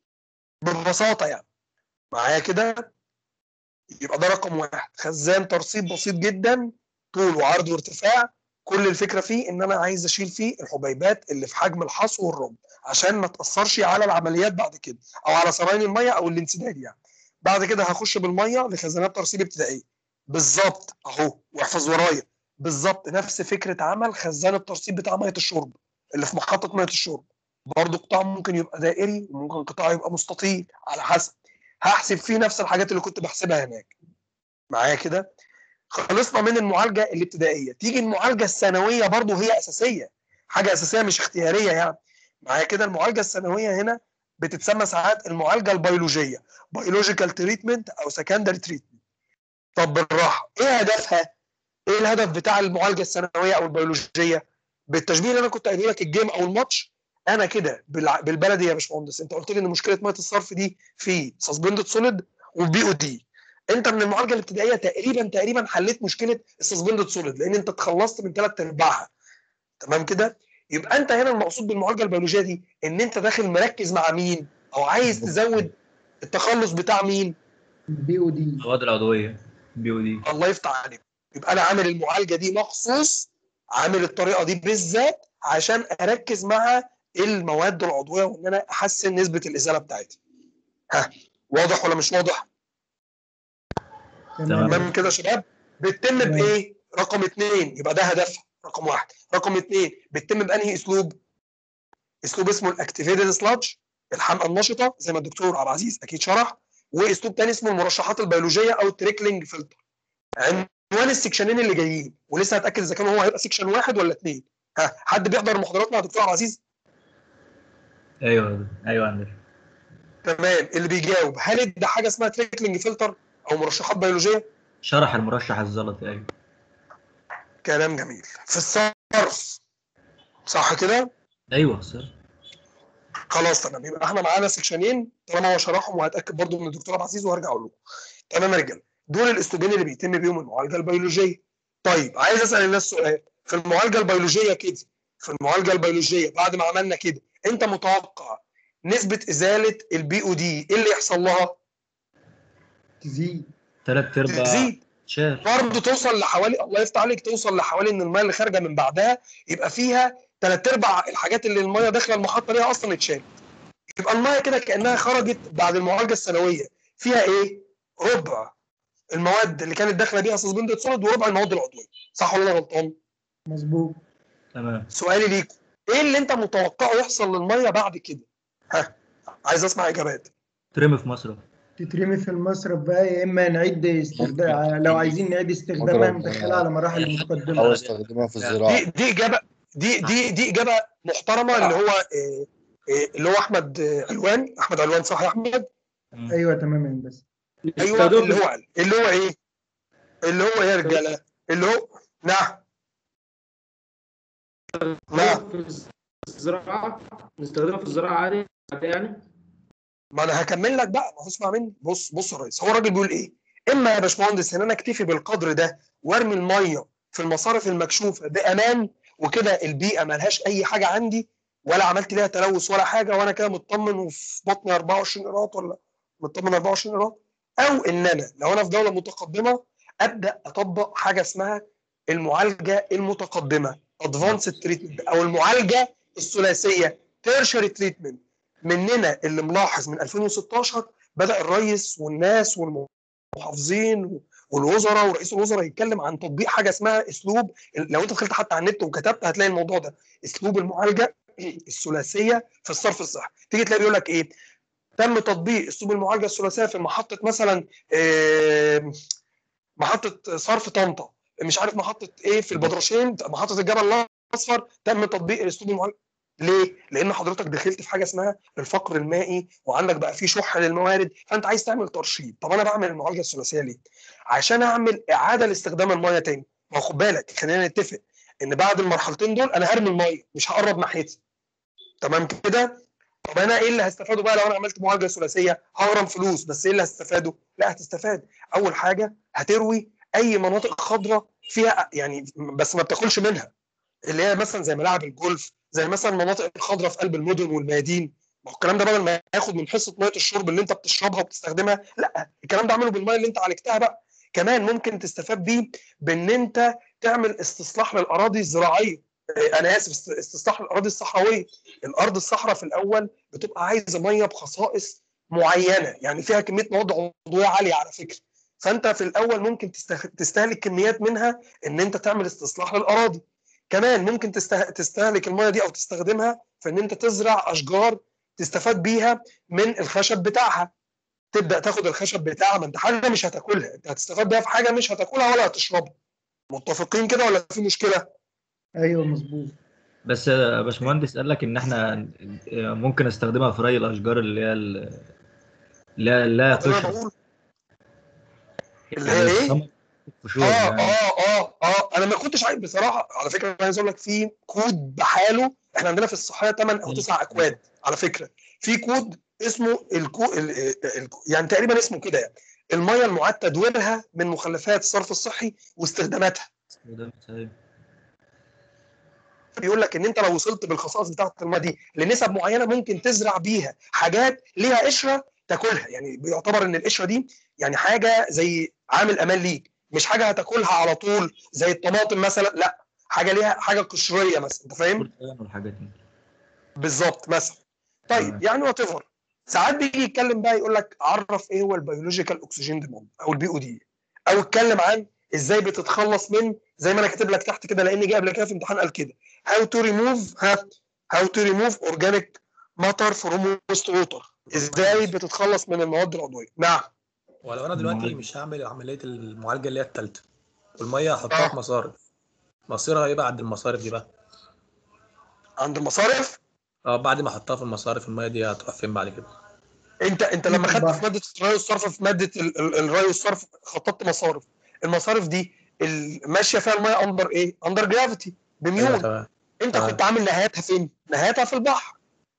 Speaker 1: ببساطه يعني معايا كده. يبقى ده رقم واحد، خزان ترسيب بسيط جدا، طول وعرض وارتفاع، كل الفكره فيه ان انا عايز اشيل فيه الحبيبات اللي في حجم الحصو والرمل عشان ما تاثرش على العمليات بعد كده او على سريان الميه او الانسداد يعني. بعد كده هخش بالميه لخزانات ترسيب ابتدائيه بالظبط اهو، واحفظ ورايا، بالظبط نفس فكره عمل خزان الترسيب بتاع ميه الشرب اللي في محطه ميه الشرب، برضه قطاع ممكن يبقى دائري وممكن قطاع يبقى مستطيل على حسب، هحسب فيه نفس الحاجات اللي كنت بحسبها هناك معايا كده. خلصنا من المعالجه الابتدائيه، تيجي المعالجه الثانويه برضو هي اساسيه، حاجه اساسيه مش اختياريه يعني معايا كده. المعالجه الثانويه هنا بتتسمى ساعات المعالجه البيولوجيه، بيولوجيكال تريتمنت او سكندري تريتمنت. طب بالراحه، ايه هدفها؟ ايه الهدف بتاع المعالجه الثانويه او البيولوجيه؟ بالتشبيه اللي انا كنت قايله لك الجيم او الماتش، انا كده بالبلدي يا باشمهندس، انت قلت لي ان مشكله ميه الصرف دي في سسبندد سوليد وبي او دي، انت من المعالجه الابتدائيه تقريبا حليت مشكله السسبندد سوليد لان انت اتخلصت من 3/4، تمام كده. يبقى انت هنا المقصود بالمعالجه البيولوجيه دي ان انت داخل مركز مع مين او عايز تزود التخلص بتاع مين؟
Speaker 2: البي او دي.
Speaker 3: المواد العضوية بي او دي.
Speaker 1: الله يفتح عليك. يبقى انا عامل المعالجه دي مخصوص، عامل الطريقه دي بالذات عشان اركز مع المواد العضويه وان انا احسن نسبه الازاله بتاعتها. ها، واضح ولا مش واضح؟
Speaker 3: تمام.
Speaker 1: تمام كده يا شباب. بتتم
Speaker 2: تمام.
Speaker 1: بايه؟ رقم 2 يبقى ده هدفها رقم 1. رقم 2 بتتم بانهي اسلوب؟ اسلوب اسمه الاكتيفيتد سلادج، الحمقى النشطه زي ما الدكتور عبد العزيز اكيد شرح، واسلوب تاني اسمه المرشحات البيولوجيه او التريكلينج فلتر. عنوان السكشنين اللي جايين ولسه هتاكد اذا كان هو هيبقى سكشن 1 ولا 2. ها، حد بيحضر محاضرات مع دكتور عبد العزيز؟
Speaker 3: ايوه عندك.
Speaker 1: تمام. اللي بيجاوب، هل ده حاجه اسمها تريكلينج فلتر او مرشحات بيولوجيه؟
Speaker 3: شرح المرشح الزلطي. ايوه.
Speaker 1: كلام جميل. في الصرف صح كده؟
Speaker 3: ايوه سر.
Speaker 1: خلاص تمام. يبقى احنا معانا سكشنين طالما هو شرحهم، وهتاكد برضو من الدكتور عبد العزيز وهرجع اقول لكم. تمام يا رجاله، دول الاسلوبين اللي بيتم بيهم المعالجه البيولوجيه. طيب عايز اسال الناس سؤال، في المعالجه البيولوجيه كده، في المعالجه البيولوجيه بعد ما عملنا كده، انت متوقع نسبه ازاله البي او دي ايه اللي يحصل لها؟
Speaker 2: تزيد.
Speaker 3: 3/4
Speaker 1: تزيد
Speaker 3: شال.
Speaker 1: برضه، توصل لحوالي، الله يفتح عليك، توصل لحوالي ان الميه اللي خارجه من بعدها يبقى فيها 3/4 الحاجات اللي الميه داخله المحطه ليها اصلا اتشالت. يبقى الميه كده كانها خرجت بعد المعالجه الثانويه فيها ايه؟ ربع المواد اللي كانت داخله بيها سسبندد سوليد وربع المواد العضويه. صح ولا انا غلطان؟
Speaker 2: مظبوط.
Speaker 3: تمام.
Speaker 1: سؤالي ليكم، ايه اللي انت متوقعه يحصل للميه بعد كده؟ ها، عايز اسمع اجابات.
Speaker 3: ترمي في مصر.
Speaker 2: تترمي في المصرف بقى، يا اما نعيد استخدام، لو عايزين نعيد استخدامها ندخلها على مراحل متقدمه.
Speaker 7: أو استخدمها في الزراعة.
Speaker 1: دي اجابه، دي اجابه محترمه. اللي هو احمد علوان صح يا احمد؟
Speaker 2: ايوه تمام يا هندسه.
Speaker 1: ايوه اللي هو ايه؟ اللي هو يا رجاله اللي هو نعم
Speaker 8: في الزراعة، نستخدمها في الزراعة عادي يعني.
Speaker 1: ما انا هكمل لك بقى، ما هو اسمع مني. بص يا ريس، هو الراجل بيقول ايه؟ اما يا باشمهندس ان انا اكتفي بالقدر ده وارمي الميه في المصارف المكشوفه بامان، وكده البيئه مالهاش اي حاجه عندي، ولا عملت ليها تلوث ولا حاجه، وانا كده مطمن وفي بطني 24 قيراط، ولا مطمن 24 قيراط. او ان انا لو انا في دوله متقدمه ابدا اطبق حاجه اسمها المعالجه المتقدمه ادفانسد تريتمنت، او المعالجه الثلاثيه تيرشري تريتمنت. مننا اللي ملاحظ من 2016 بدأ الرئيس والناس والمحافظين والوزراء ورئيس الوزراء يتكلم عن تطبيق حاجه اسمها اسلوب، لو انت دخلت حتى على النت وكتبت هتلاقي الموضوع ده، اسلوب المعالجه الثلاثيه في الصرف الصحي. تيجي تلاقي بيقول لك ايه؟ تم تطبيق اسلوب المعالجه الثلاثيه في محطه مثلا محطه صرف طنطا، مش عارف محطه ايه في البدرشين، محطه الجبل الاصفر، تم تطبيق اسلوب المعالجه. ليه؟ لان حضرتك دخلت في حاجه اسمها الفقر المائي، وعندك بقى في شح للموارد، فانت عايز تعمل ترشيد. طب انا بعمل المعالجه الثلاثيه ليه؟ عشان اعمل اعاده لاستخدام الميه تاني. ما خد بالك، خلينا نتفق ان بعد المرحلتين دول انا هرمي الميه، مش هقرب ناحيتها. تمام كده؟ طب انا ايه اللي هستفاده بقى لو انا عملت معالجه ثلاثيه؟ هغرم فلوس، بس ايه اللي هستفاده؟ لا، هتستفاد. اول حاجه هتروي اي مناطق خضراء فيها يعني، بس ما بتاكلش منها، اللي هي مثلا زي ملاعب الجولف، زي مثلا المناطق الخضراء في قلب المدن والميادين. ما هو الكلام ده بدل ما ياخد من حصه ميه الشرب اللي انت بتشربها وبتستخدمها، لا، الكلام ده اعمله بالميه اللي انت عالجتها بقى. كمان ممكن تستفاد بيه بان انت تعمل استصلاح للاراضي الزراعيه، انا اسف، استصلاح للاراضي الصحراويه. الارض الصحراء في الاول بتبقى عايزه ميه بخصائص معينه، يعني فيها كميه مواد عضويه عاليه على فكره، فانت في الاول ممكن تستهلك كميات منها ان انت تعمل استصلاح للاراضي. كمان ممكن تستهلك الميه دي او تستخدمها في ان انت تزرع اشجار تستفاد بيها من الخشب بتاعها. تبدا تاخد الخشب بتاعها، ما انت حاجه مش هتاكلها، انت هتستفاد بيها في حاجه مش هتاكلها ولا هتشربها. متفقين كده ولا في مشكله؟
Speaker 2: ايوه مظبوط.
Speaker 3: بس يا باشمهندس قال لك ان احنا ممكن استخدمها في ري الاشجار اللي هي
Speaker 1: طب انا
Speaker 3: قشره،
Speaker 1: بقول اللي
Speaker 3: يعني
Speaker 1: هي ايه؟
Speaker 3: الثمر قشور يعني.
Speaker 1: انا ما كنتش عارف بصراحه. على فكره انا عايز اقول لك في كود بحاله، احنا عندنا في الصحيه 8 او 9 اكواد على فكره. في كود اسمه يعني تقريبا اسمه كده، يعني الميه المعاد تدويرها من مخلفات الصرف الصحي واستخداماتها. بيقول لك ان انت لو وصلت بالخصائص بتاعه الميه دي لنسب معينه ممكن تزرع بيها حاجات ليها قشره تاكلها، يعني بيعتبر ان القشره دي يعني حاجه زي عامل امان ليك، مش حاجه هتاكلها على طول زي الطماطم مثلا، لا، حاجه ليها حاجه قشريه مثلا، انت فاهم؟
Speaker 3: والحاجات دي
Speaker 1: بالظبط مثلا. طيب يعني وات ايفر، ساعات بيجي يتكلم بقى يقول لك عرف ايه هو البيولوجيكال اكسجين ديماند او البي او دي، او اتكلم عن ازاي بتتخلص من، زي ما انا كاتب لك تحت كده لان جه قبل كده في امتحان قال كده، هاو تو ريموف اورجانيك ماتر فروم ويست ووتر، ازاي بتتخلص من المواد العضويه. نعم.
Speaker 9: ولو انا دلوقتي مش هعمل عمليه المعالجه اللي هي الثالثه والميه هحطها في مصارف، مصيرها ايه بقى عند المصارف دي بقى؟
Speaker 1: عند المصارف؟
Speaker 9: بعد ما احطها في المصارف الميه دي هتروح فين بعد كده؟
Speaker 1: انت لما خدت في ماده الري والصرف، في ماده الري والصرف خططت مصارف، المصارف دي ماشيه فيها الميه اندر ايه؟ اندر جرافيتي بميول.
Speaker 9: تمام.
Speaker 1: انت كنت عامل نهايتها فين؟ نهايتها في البحر.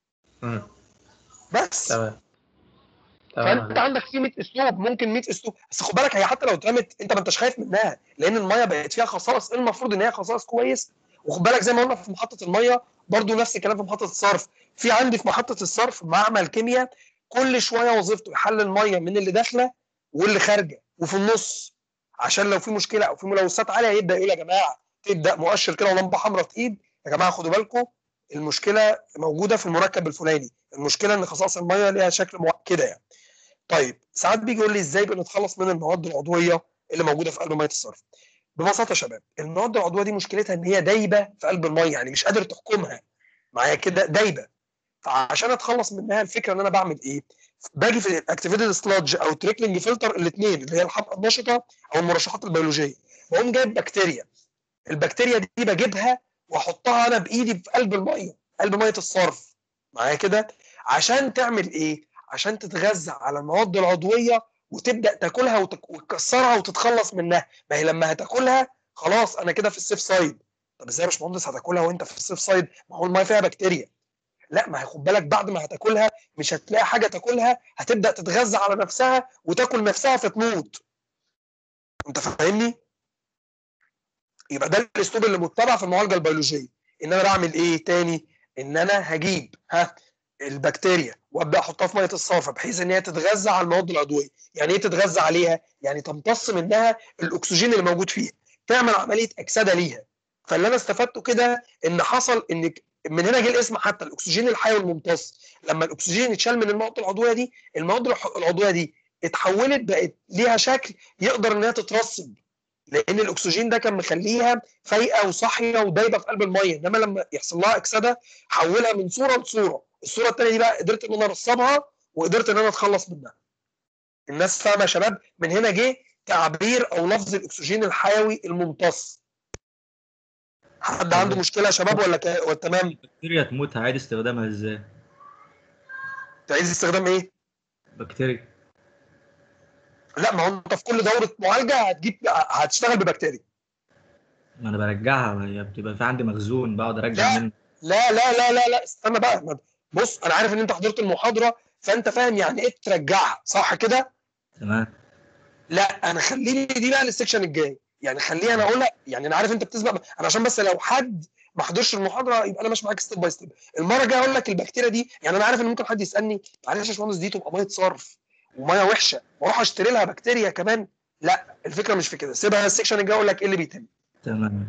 Speaker 1: بس
Speaker 9: تمام.
Speaker 1: فانت عندك في 100 اسلوب، ممكن 100 اسلوب، بس خد بالك هي حتى لو اترمت انت ما انتش خايف منها، لان الميه بقت فيها خصائص المفروض ان هي خصائص كويس. وخد بالك زي ما قلنا في محطه الميه برضو نفس الكلام في محطه الصرف. في عندي في محطه الصرف معمل كيمياء كل شويه وظيفته يحلل الميه من اللي داخله واللي خارجه وفي النص، عشان لو في مشكله او في ملوثات عاليه يبدا يقول يا جماعه، تبدا مؤشر كده ولمبه حمراء في ايد، يا جماعه خدوا بالكم المشكله موجوده في المركب الفلاني، المشكله ان خصائص الميه ليها شكل كده يعني. طيب ساعات بيجي يقول لي ازاي بنتخلص من المواد العضويه اللي موجوده في قلب ميه الصرف. ببساطه يا شباب، المواد العضويه دي مشكلتها ان هي دايبه في قلب الميه، يعني مش قادر تحكمها معايا كده، دايبه. فعشان اتخلص منها الفكره ان انا بعمل ايه؟ باجي في الاكتيفيتد سلادج او تريكلينج فلتر، الاثنين اللي هي الحمض النشطه او المرشحات البيولوجيه، بقوم جايب بكتيريا. البكتيريا دي بجيبها واحطها انا بايدي في قلب الميه، قلب ميه الصرف معايا كده، عشان تعمل ايه؟ عشان تتغذى على المواد العضويه وتبدا تاكلها وتكسرها وتتخلص منها. ما هي لما هتاكلها خلاص انا كده في السيف سايد. طب ازاي يا باشمهندس هتاكلها وانت في السيف سايد؟ ما هو الميه فيها بكتيريا. لا، ما خد بالك بعد ما هتاكلها مش هتلاقي حاجه تاكلها، هتبدا تتغذى على نفسها وتاكل نفسها فتموت. انت فاهمني؟ يبقى ده الاسلوب اللي متبع في المعالجه البيولوجيه. ان انا بعمل ايه تاني؟ ان انا هجيب البكتيريا وابدا احطها في ميه الصرف بحيث ان هي تتغذى على المواد العضويه. يعني ايه تتغذى عليها؟ يعني تمتص منها الاكسجين اللي موجود فيها، تعمل عمليه اكسده ليها. فاللي انا استفدته كده ان حصل ان من هنا جه الاسم حتى الاكسجين الحيوي الممتص. لما الاكسجين اتشال من المواد العضويه دي، المواد العضويه دي اتحولت بقت ليها شكل يقدر ان هي تترسب، لان الاكسجين ده كان مخليها فايقه وصاحيه ودايبه في قلب الميه. انما لما يحصل لها اكسده حولها من صوره لصوره، الصوره الثانيه دي بقى قدرت ان انا ارسبها وقدرت ان انا اتخلص منها. الناس فاهمه يا شباب؟ من هنا جه تعبير او لفظ الاكسجين الحيوي الممتص. حد عنده مشكله يا شباب ولا تمام؟
Speaker 3: البكتيريا تموت هيعيد استخدامها ازاي؟
Speaker 1: تعيد استخدام ايه؟
Speaker 3: بكتيريا.
Speaker 1: لا، ما هو انت في كل دوره معالجه هتشتغل ببكتيريا.
Speaker 3: ما انا برجعها، هي بتبقى في عندي مخزون بقعد ارجع
Speaker 1: لا
Speaker 3: منه.
Speaker 1: لا لا لا لا لا، استنى بقى. بص، انا عارف ان انت حضرت المحاضره فانت فاهم يعني ايه ترجعها، صح كده؟
Speaker 3: تمام.
Speaker 1: لا، انا خليني دي بقى للسكشن الجاي، يعني خليني انا اقولها. يعني انا عارف انت بتسبق، انا عشان بس لو حد ما حضرش المحاضره يبقى انا ماشي معاك ستيب باي ستيب. المره الجايه اقول لك البكتيريا دي، يعني انا عارف ان ممكن حد يسالني معلش يا باشمهندس دي تبقى ميه صرف وميه وحشه واروح اشتري لها بكتيريا كمان. لا، الفكره مش في كده، سيبها السكشن الجاي اقول لك ايه اللي بيتم.
Speaker 3: تمام.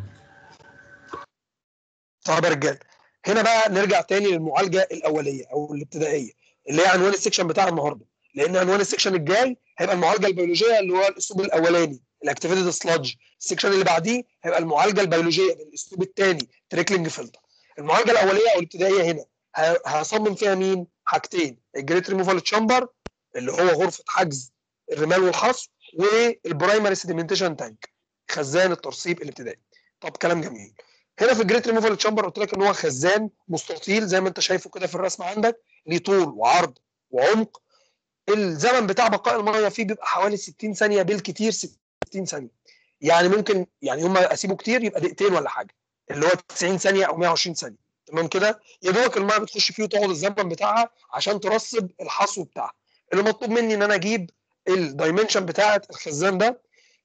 Speaker 1: طب يا رجاله، هنا بقى نرجع تاني للمعالجه الاوليه او الابتدائيه اللي هي عنوان السكشن بتاع النهارده، لان عنوان السكشن الجاي هيبقى المعالجه البيولوجيه اللي هو الاسلوب الاولاني الاكتيفيتد سلادج. السكشن اللي بعديه هيبقى المعالجه البيولوجيه بالاسلوب الثاني تريكلينج فلتر. المعالجه الاوليه او الابتدائيه هنا هصمم فيها مين؟ حاجتين: الجريت ريموفال تشامبر اللي هو غرفه حجز الرمال والحصر، والبرايمري سيديمنتيشن تانك خزان الترسيب الابتدائي. طب كلام جميل. هنا في الجريت ريموفال تشامبر قلت لك ان هو خزان مستطيل زي ما انت شايفه كده في الرسمه عندك، ليه طول وعرض وعمق. الزمن بتاع بقاء الميه فيه بيبقى حوالي 60 ثانيه بالكتير، 60 ثانيه. يعني ممكن يعني يوم ما اسيبه كتير يبقى دقيقتين ولا حاجه، اللي هو 90 ثانيه او 120 ثانيه. تمام كده؟ يا دوبك الميه بتخش فيه وتاخد الزمن بتاعها عشان ترسب الحصو بتاعها. اللي مطلوب مني ان انا اجيب الدايمنشن بتاعه الخزان ده،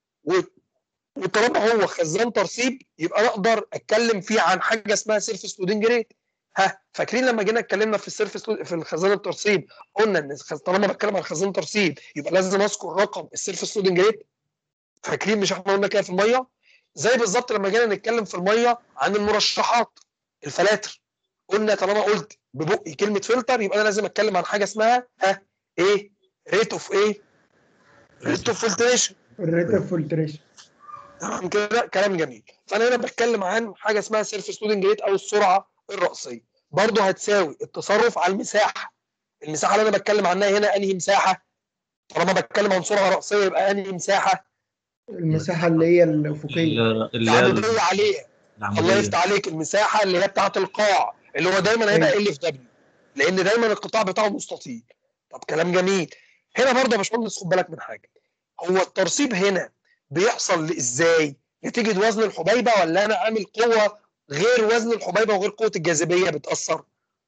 Speaker 1: وطالما هو خزان ترسيب يبقى انا اقدر اتكلم فيه عن حاجه اسمها سيرفيس لودنج ريت. فاكرين لما جينا اتكلمنا في السيرفيس في الخزان الترسيب قلنا ان طالما بتكلم عن خزان ترسيب يبقى لازم اذكر رقم السيرفيس لودنج ريت. فاكرين مش احنا قلنا كده في الميه؟ زي بالظبط لما جينا نتكلم في الميه عن المرشحات الفلاتر، قلنا طالما قلت ببقي كلمه فلتر يبقى انا لازم اتكلم عن حاجه اسمها ايه؟ ريت اوف ايه؟ ريت اوف فلتريشن.
Speaker 2: الريت اوف فلتريشن.
Speaker 1: تمام كده؟ كلام جميل. فانا هنا بتكلم عن حاجه اسمها سيرفيس لودنج ريت او السرعه الرأسيه، برضه هتساوي التصرف على المساحه. المساحه اللي انا بتكلم عنها هنا انهي مساحه؟ طالما بتكلم عن سرعه رأسيه يبقى انهي مساحه؟
Speaker 2: المساحه اللي هي الافقيه
Speaker 1: العموديه عليها. الله يفتح عليك، المساحه اللي هي بتاعه القاع اللي هو دايما هيبقى ال في دبليو، لان دايما القطاع بتاعه مستطيل. طب كلام جميل. هنا برضه يا باشمهندس خد بالك من حاجه، هو الترسيب هنا بيحصل ازاي؟ نتيجه وزن الحبيبه ولا انا عامل قوه غير وزن الحبيبه وغير قوه الجاذبيه بتاثر؟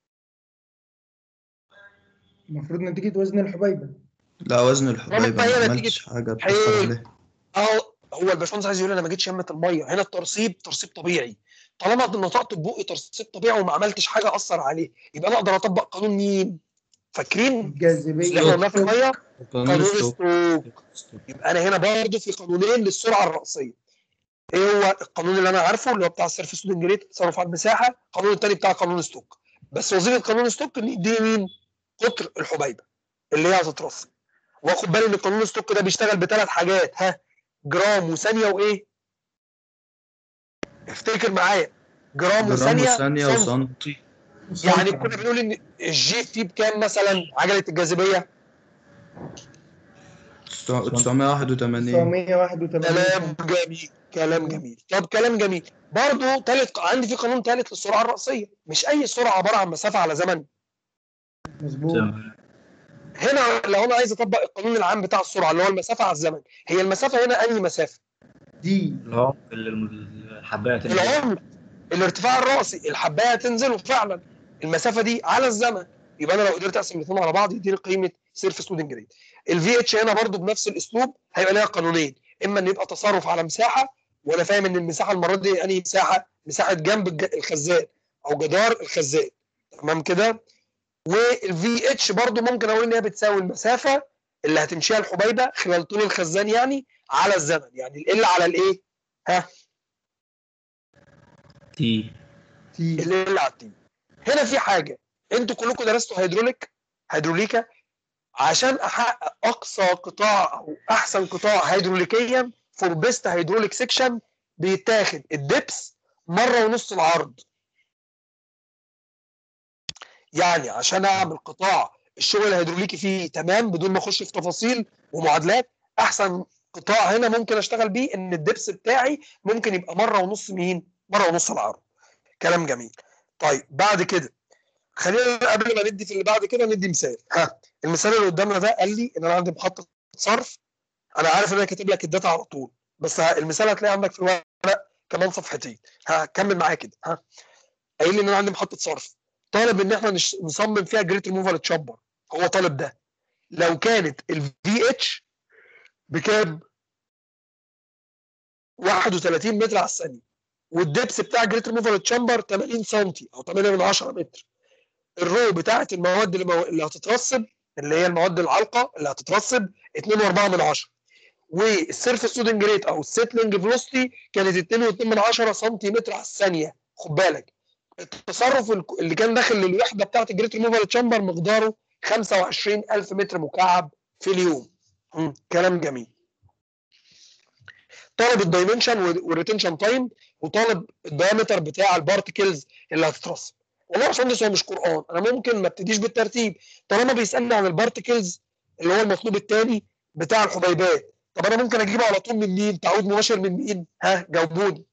Speaker 2: المفروض نتيجه وزن الحبيبه.
Speaker 5: لا، وزن الحبيبه ما عملتش حاجه بتاثر عليه.
Speaker 1: هو الباشمهندس عايز يقول انا ما جيتش يمه الميه. هنا الترسيب ترسيب طبيعي. طالما نطقت ببقي ترسيب طبيعي وما عملتش حاجه اثر عليه يبقى انا اقدر اطبق قانون مين؟ فاكرين؟
Speaker 2: الجاذبيه
Speaker 1: اللي احنا قلناه في الميه،
Speaker 6: قانون ستوك.
Speaker 1: يبقى انا هنا برضه في قانونين للسرعه الرأسيه. ايه هو القانون اللي انا عارفه اللي هو بتاع السيرفيس لودنج ريت تصرف على المساحه؟ القانون الثاني بتاع قانون ستوك. بس وظيفه قانون ستوك ان يديني مين؟ قطر الحبيبه اللي هي هتترسب. واخد بالي ان قانون ستوك ده بيشتغل بثلاث حاجات، جرام وثانيه وايه؟ افتكر معايا، جرام وثانيه
Speaker 5: وسنتي.
Speaker 1: يعني كنا بنقول ان الجي تي بكام مثلا عجله الجاذبيه؟
Speaker 5: 981.
Speaker 2: 981.
Speaker 1: كلام جميل، كلام جميل. طب كلام جميل برضه. عندي في قانون ثالث للسرعه الرأسيه. مش اي سرعه عباره عن مسافه على زمن.
Speaker 2: مظبوط.
Speaker 1: هنا لو انا عايز اطبق القانون العام بتاع السرعه اللي هو المسافه على الزمن، هي المسافه هنا انهي مسافه؟
Speaker 2: دي
Speaker 3: العمق اللي الحبايه تنزل.
Speaker 1: العمق، الارتفاع الرأسي، الحبايه هتنزل فعلا المسافه دي على الزمن. يبقى انا لو قدرت اقسم الاثنين على بعض يديني قيمه سيرفيس لودنج ريت. الفي اتش هنا برضو بنفس الاسلوب هيبقى لها قانونين، اما ان يبقى تصرف على مساحه، وانا فاهم ان المساحه المره دي انهي مساحه؟ مساحه جنب الخزان او جدار الخزان. تمام كده. والفي اتش برضو ممكن اقول ان هي بتساوي المسافه اللي هتمشيها الحبيبه خلال طول الخزان يعني على الزمن، يعني ال على الايه؟ ها؟
Speaker 3: تي.
Speaker 1: ال على التي. هنا في حاجه، انتوا كلكم درستوا هيدروليكا. عشان احقق اقصى قطاع او احسن قطاع هيدروليكيا فور بيست هيدروليك سيكشن بيتاخد الدبس مره ونص العرض. يعني عشان اعمل قطاع الشغل الهيدروليكي فيه تمام بدون ما اخش في تفاصيل ومعادلات، احسن قطاع هنا ممكن اشتغل بيه ان الدبس بتاعي ممكن يبقى مره ونص مره ونص العرض. كلام جميل. طيب بعد كده خلينا قبل ما ندي في اللي بعد كده ندي مثال. المثال اللي قدامنا ده قال لي ان انا عندي محطه صرف. انا عارف ان انا كاتب لك الداتا على طول، بس المثال هتلاقيه عندك في الورق كمان صفحتين. هكمل معايا كده. قايل لي ان انا عندي محطه صرف، طالب ان احنا نصمم فيها جريت ريموفال تشامبر. هو طالب ده لو كانت الفي اتش بكام؟ 31 متر على الثانيه، والدبس بتاع جريت ريموفال تشامبر 80 سم او 8 من 10 متر. الرو بتاعت المواد اللي هتترسب اللي هي المواد العالقه اللي هتترسب 2.4 من 10، والسيرفيس لودنج ريت او السيتلنج فيلوسيتي كانت 2.2 من 10 سنتيمتر على الثانيه. خد بالك التصرف اللي كان داخل للوحده بتاعت الجريت ريموفال تشامبر مقداره 25,000 متر مكعب في اليوم. كلام جميل. طالب الدايمنشن والريتنشن تايم، وطالب الدايمتر بتاع البارتكلز اللي هتترسب. والله يا باشمهندس هو مش قران، انا ممكن ما ابتديش بالترتيب. طالما بيسالني عن البارتكلز اللي هو المطلوب الثاني بتاع الحبيبات، طب انا ممكن اجيبه على طول من مين؟ تعويض مباشر من مين؟ جاوبوني.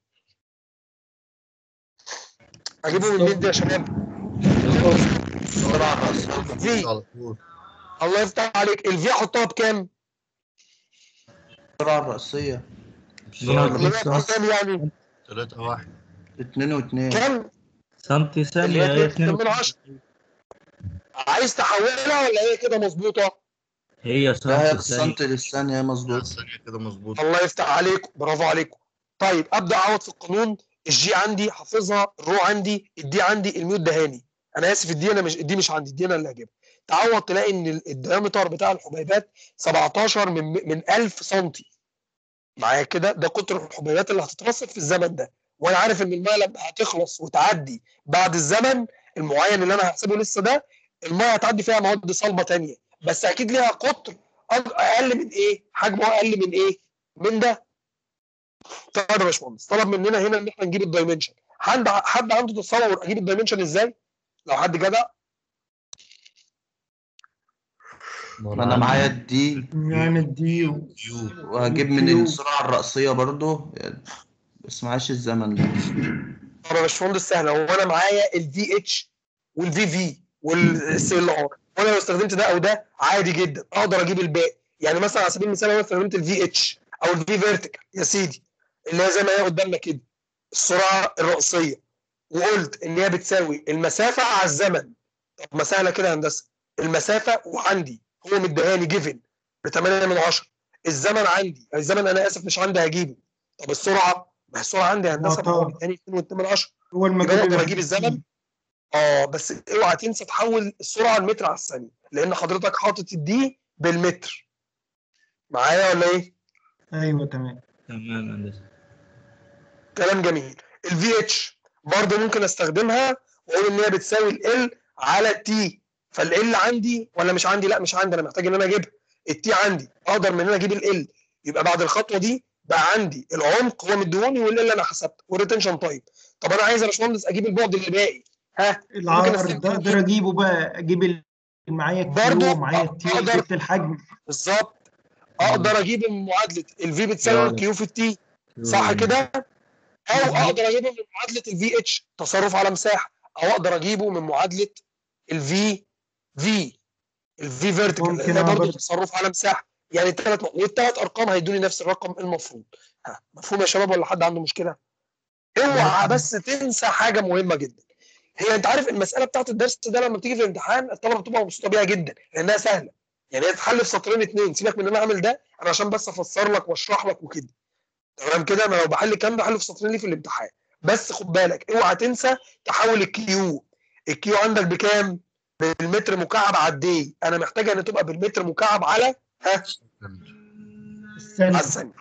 Speaker 1: اجيبه من مين دي يا شباب؟
Speaker 7: السرعه الرأسيه
Speaker 1: في
Speaker 7: على طول.
Speaker 1: الله يفتح عليك. الفي احطها بكام؟
Speaker 7: السرعه الرأسيه
Speaker 1: كام يعني؟
Speaker 7: 3.1 2.2
Speaker 1: كام؟
Speaker 3: سنتي
Speaker 1: اللي هي
Speaker 3: ثانية.
Speaker 1: 2 من 10. عايز تحولها ولا هي كده مظبوطه؟
Speaker 3: هي
Speaker 7: لا،
Speaker 3: سنتي
Speaker 7: هي
Speaker 3: ثانية.
Speaker 7: بالسنتي للثانيه مظبوط. الثانيه كده مظبوط.
Speaker 1: الله يفتح عليكم، برافو عليكم. طيب ابدا اعوض في القانون. الجي عندي حافظها، الرو عندي، الدي عندي، الميوت دهاني. انا اسف الدي انا مش الدي مش عندي، الدي انا اللي هجيبها. تعوض تلاقي ان الديامتر بتاع الحبيبات 17 من 1000 سم. معايا كده؟ ده قطر الحبيبات اللي هتترسب في الزمن ده، وانا عارف ان الميه لما هتخلص وتعدي بعد الزمن المعين اللي انا هحسبه لسه ده، الميه هتعدي فيها مواد صلبه ثانيه، بس اكيد ليها قطر اقل من ايه؟ حجمه اقل من ايه؟ من ده. طيب يا باشمهندس طلب مننا هنا ان احنا نجيب الدايمنشن. حد عنده تصور اجيب الدايمنشن ازاي؟ لو حد جدع.
Speaker 7: ما انا معايا الدي
Speaker 2: يعني الدي
Speaker 7: وهجيب من السرعه الرأسيه برضو، بس معاش الزمن ده.
Speaker 1: طب يا باشمهندس سهله. هو انا معايا الفي اتش والفي في والسي ال ار، وانا لو استخدمت ده او ده عادي جدا اقدر اجيب الباقي. يعني مثلا على سبيل المثال لو انا استخدمت الفي اتش او الفي فيرتيكال يا سيدي اللي هي زي ما هي قدامنا كده السرعه الرأسيه، وقلت ان هي بتساوي المسافه على الزمن. طب ما سهله كده يا هندسه. المسافه وعندي هو مديهاني جيفن ب 8 من 10. الزمن عندي، الزمن انا اسف مش عندي هجيبه. طب السرعه، ما هي السرعه عندي يا هندسه هو مديهاني 2.2 من 10.
Speaker 2: هو
Speaker 1: يبقى اقدر اجيب الزمن. بس اوعى تنسى تحول السرعه المتر على الثانيه، لان حضرتك حاطط الدي بالمتر. معايا ولا ايه؟
Speaker 2: ايوه تمام.
Speaker 3: تمام يا هندسة.
Speaker 1: كلام جميل. الفي اتش برضه ممكن استخدمها واقول ان هي بتساوي ال على تي. فال عندي ولا مش عندي؟ لا مش عندي، انا محتاج ان انا اجيبها. التي عندي اقدر من ان انا اجيب ال. يبقى بعد الخطوه دي بقى عندي العمق هو مديهوني والال انا حسبته والريتنشن تايم. طب انا عايز يا باشمهندس اجيب البعد اللي باقي.
Speaker 2: العرض ده اقدر اجيبه بقى، اجيب معايا الكيو
Speaker 1: برضه
Speaker 2: ومعايا التي
Speaker 1: اقدر
Speaker 2: جبت الحجم
Speaker 1: بالظبط. اقدر اجيب من معادله الفي بتساوي الكيو في التي، صح كده؟ او اقدر اجيبه من معادله الفي اتش تصرف على مساحه، او اقدر اجيبه من معادله الفي فيرتيكال
Speaker 2: ممكن
Speaker 1: اللي هي برضه
Speaker 2: برضه.
Speaker 1: تصرف على مساحه. يعني والثلاث ارقام هيدوني نفس الرقم المفروض. مفهوم يا شباب ولا حد عنده مشكله؟ اوعى بس تنسى حاجه مهمه جدا. هي انت عارف المساله بتاعت الدرس ده لما بتيجي في الامتحان الطلبه بتبقى مبسوطه بيها جدا لانها سهله. يعني هي تتحل في سطرين 2. سيبك من ان انا اعمل ده، انا عشان بس افسر لك واشرح لك وكده. تمام كده؟ انا لو بحل الكلام ده بحله في سطرين ليه في الامتحان. بس خد بالك اوعى تنسى تحول الكيو عندك بكام؟ بالمتر مكعب على الدي. انا محتاجه ان تبقى بالمتر مكعب على على الثانيه.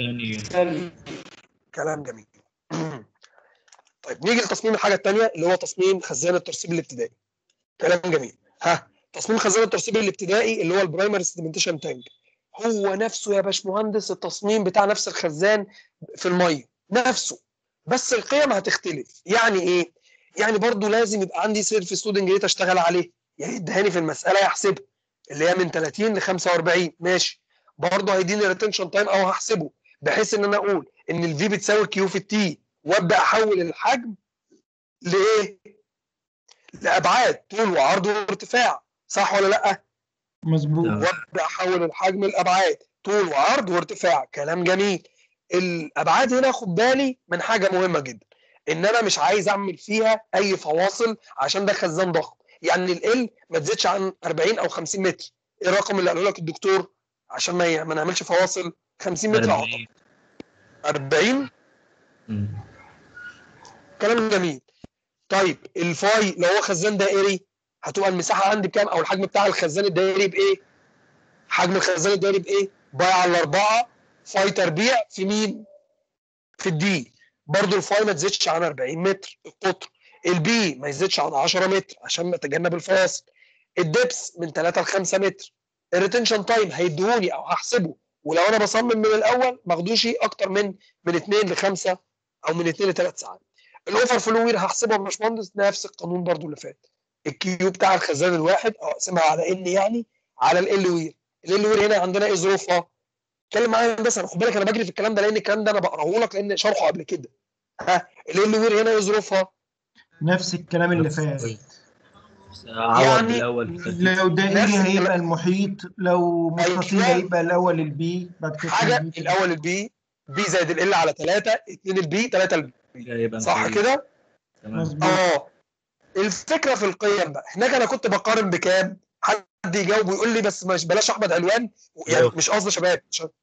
Speaker 1: كلام جميل. طيب نيجي لتصميم الحاجه الثانيه اللي هو تصميم خزان الترسيب الابتدائي. كلام جميل. تصميم خزان الترسيب الابتدائي اللي هو البرايمري سيدمنتيشن تانك هو نفسه يا باشمهندس التصميم بتاع نفس الخزان في الميه نفسه، بس القيم هتختلف. يعني ايه؟ يعني برضو لازم يبقى عندي سيرفيس لودنج ريت اشتغل عليه، يعني يدهاني في المساله يحسبها اللي هي من 30 ل 45 ماشي. برضو هيديني ريتنشن تايم او هحسبه بحيث ان انا اقول ان الفي بتساوي كيو في التي وابدا احول الحجم لايه؟ لابعاد طول وعرض وارتفاع، صح ولا لا؟
Speaker 2: مظبوط.
Speaker 1: وابدا احول الحجم لابعاد طول وعرض وارتفاع. كلام جميل. الابعاد هنا خد بالي من حاجه مهمه جدا، ان انا مش عايز اعمل فيها اي فواصل عشان ده خزان ضخم. يعني ال ما تزيدش عن 40 او 50 متر. ايه الرقم اللي قاله لك الدكتور عشان ما نعملش فواصل؟ 50 متر اعتقد. 40. كلام جميل. طيب الفاي لو هو خزان دائري هتبقى المساحه عندي بكام؟ او الحجم بتاع الخزان الدائري بايه؟ حجم الخزان الدائري بايه؟ باي على 4 فاي تربيع في مين؟ في الدي. برضو الفاي ما تزيدش عن 40 متر القطر. البي ما يزيدش عن 10 متر عشان نتجنب الفواصل. الدبس من 3 ل 5 متر. الريتنشن تايم هيديهوني او هحسبه، ولو انا بصمم من الاول ما اخدوش اكتر من 2 ل 5 او من 2 ل 3 ساعات. الاوفر فلو وير هحسبها يا باشمهندس نفس القانون برضو اللي فات. الكيو بتاع الخزان الواحد اقسمها على ان يعني على ال وير. ال وير هنا عندنا ايه ظروفها؟ اتكلم معايا بس. خد بالك انا بجري في الكلام ده لان الكلام ده انا بقراه لك لان شرحه قبل كده. ال وير هنا ايه ظروفها؟
Speaker 2: نفس الكلام اللي فات.
Speaker 3: يعني
Speaker 2: لو دائري هيبقى المحيط، لو مستطيل هيبقى الاول البي بعد كده
Speaker 1: حاجه الاول البي زائد ال على 3 2 البي 3 البي، صح كده؟
Speaker 2: مظبوط.
Speaker 1: الفكره في القيم بقى هناك انا كنت بقارن بكام؟ حد يجاوب ويقول لي بس مش بلاش احمد علوان، يعني مش قصدي شباب.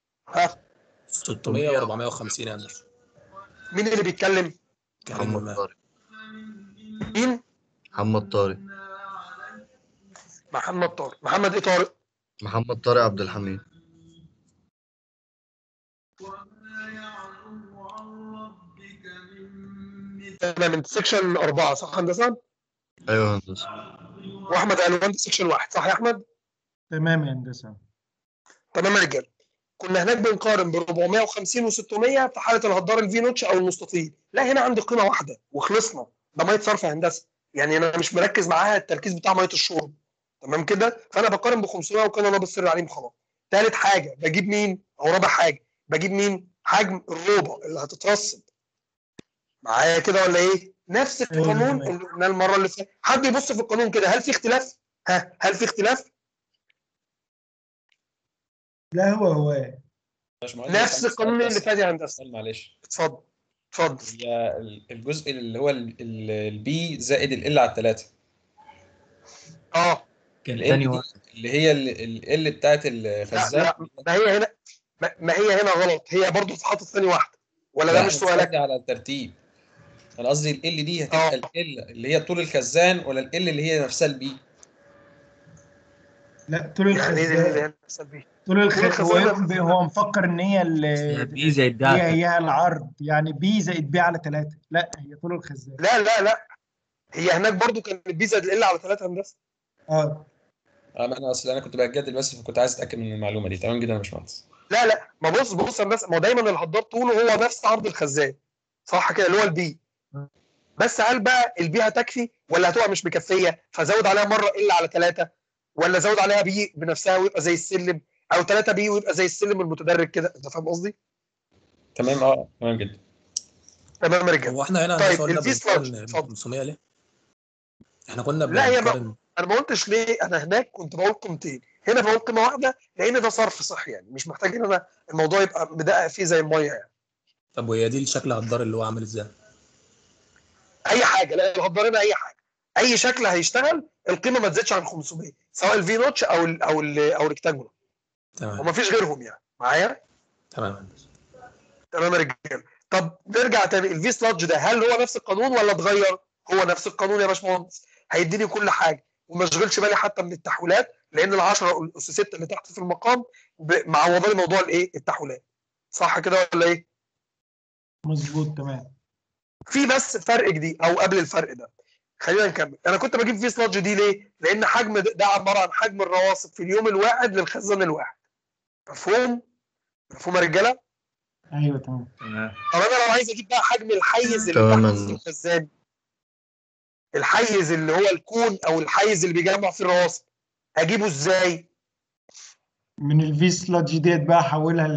Speaker 9: 600 و450 يا هندسه.
Speaker 1: مين اللي بيتكلم؟
Speaker 10: محمد طارق.
Speaker 1: مين؟
Speaker 10: محمد طارق.
Speaker 1: محمد طارق. محمد ايه طارق؟
Speaker 10: محمد طارق عبد الحميد.
Speaker 1: تمام. انت سكشن 4 صح هندسه؟
Speaker 10: ايوه هندسه.
Speaker 1: واحمد علوان سكشن 1 صح يا احمد؟
Speaker 2: تمام يا هندسه.
Speaker 1: تمام يا رجاله. كنا هناك بنقارن ب 450 و600 في حاله الهدار الفي نوتش او المستطيل. لا هنا عندي قيمه واحده وخلصنا. ده ميه صرف يا هندسه، يعني انا مش مركز معاها التركيز بتاع ميه الشرب. تمام كده؟ فانا بقارن ب 500 وكان الله بالسر عليهم خلاص. ثالث حاجه بجيب مين؟ او رابع حاجه بجيب مين؟ حجم الروبه اللي هتترسب. معايا كده ولا ايه؟ نفس القانون اللي قلناه المره اللي فاتت. حد يبص في القانون كده، هل في اختلاف؟ هل في اختلاف؟
Speaker 2: لا هو
Speaker 1: نفس القانون اللي فات يا هندسه.
Speaker 11: معلش
Speaker 1: اتفضل.
Speaker 11: هي الجزء اللي هو البي زائد ال على 3.
Speaker 3: كان تاني
Speaker 11: واحد اللي هي ال بتاعت الخزان.
Speaker 1: لا ما هي هنا غلط. هي برضه اتحطت ثاني واحده ولا ده مش سؤالك؟
Speaker 11: على الترتيب. انا قصدي ال دي هتبقى ال اللي هي طول الخزان ولا ال اللي هي نفسها البي؟
Speaker 2: لا طول الخزان. طول الخزان هو مفكر ان هي
Speaker 3: بي زائد ده
Speaker 2: هي العرض، يعني بي زائد بي على 3. لا هي طول الخزان.
Speaker 1: لا هي هناك برضو كانت بي زائد ال على 3 هندسه.
Speaker 11: انا اصل انا كنت بجادل بس فكنت عايز اتاكد من المعلومه دي. تمام جدا يا باشمهندس.
Speaker 1: لا ما بص هندسه، ما دايما الهدار طوله هو نفس عرض الخزان، صح كده؟ اللي هو البي. بس هل بقى البي هتكفي ولا هتبقى مش مكفيه فزود عليها مره ال على 3، ولا زود عليها بي بنفسها ويبقى زي السلم؟ او 3 بي ويبقى زي السلم المتدرج كده. انت فاهم قصدي؟
Speaker 11: تمام تمام جدا.
Speaker 1: تمام يا رجاله.
Speaker 9: هو احنا هنا
Speaker 1: طيب
Speaker 9: قلنا
Speaker 1: الفي سلادج
Speaker 9: بنقارن 500 ليه؟ احنا كنا
Speaker 1: لا هي
Speaker 9: بنقارن.
Speaker 1: انا ما قلتش ليه، انا هناك كنت بقول قيمتين، هنا بقول قيمه واحده لان ده صرف صحي يعني، مش محتاج ان انا الموضوع يبقى مدقق فيه زي الميه يعني.
Speaker 9: طب وهي دي الشكل هتدار اللي هو عامل ازاي؟
Speaker 1: اي حاجه، لا الهدار هنا اي حاجه، اي شكل هيشتغل القيمه ما تزيدش عن 500 سواء الفي نوتش او ريكتانجولار،
Speaker 9: تمام
Speaker 1: ومفيش غيرهم يعني معايا.
Speaker 9: تمام.
Speaker 1: تمام يا رجاله. طب نرجع تاني، الفي سلادج ده هل هو نفس القانون ولا اتغير؟ هو نفس القانون يا باشمهندس، هيديني كل حاجه وما اشغلش بالي حتى من التحويلات، لان ال10 اس 6 اللي تحت في المقام معوضه لي موضوع الايه التحويلات. صح كده ولا ايه؟
Speaker 2: مظبوط تمام.
Speaker 1: في بس فرق جديد او قبل الفرق ده خلينا نكمل. انا كنت بجيب في سلادج دي ليه؟ لان حجم ده عباره عن حجم الرواسب في اليوم الواحد للخزان الواحد. مفهوم؟ مفهوم يا رجاله؟
Speaker 2: ايوه تمام.
Speaker 1: طب انا لو عايز اجيب بقى حجم الحيز اللي
Speaker 10: تمام
Speaker 1: تحت في الخزان، الحيز اللي هو الكون او الحيز اللي بيجمع فيه الرواسب، اجيبه ازاي؟
Speaker 2: من الفي سلادج ديت بقى احولها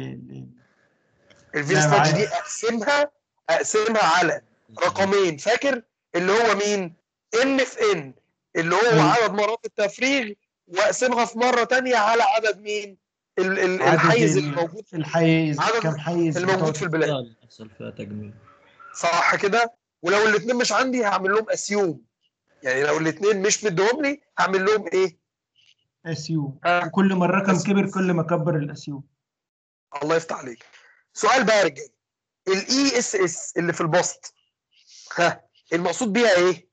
Speaker 1: الفي
Speaker 2: لا
Speaker 1: سلادج
Speaker 2: معايا.
Speaker 1: دي اقسمها على رقمين، فاكر اللي هو مين؟ ان في ان اللي هو
Speaker 2: أيوة.
Speaker 1: عدد مرات التفريغ، واقسمها في مره ثانيه على عدد مين؟
Speaker 2: عدد
Speaker 1: الحيز اللي موجود،
Speaker 2: الحيز كم
Speaker 1: عدد
Speaker 2: حيز
Speaker 1: اللي موجود
Speaker 2: بتوع
Speaker 1: في البلاد.
Speaker 3: اللي يحصل فيها تجميل.
Speaker 1: صح كده؟ ولو الاثنين مش عندي هعمل لهم اسيوم، يعني لو الاثنين مش مديهم لي هعمل لهم ايه؟
Speaker 2: اسيوم. وكل ما الرقم كبر كل ما كبر الاسيوم.
Speaker 1: الله يفتح عليك. سؤال بقى يا رجاله، الاي اس اس اللي في البسط، ها المقصود بيها ايه؟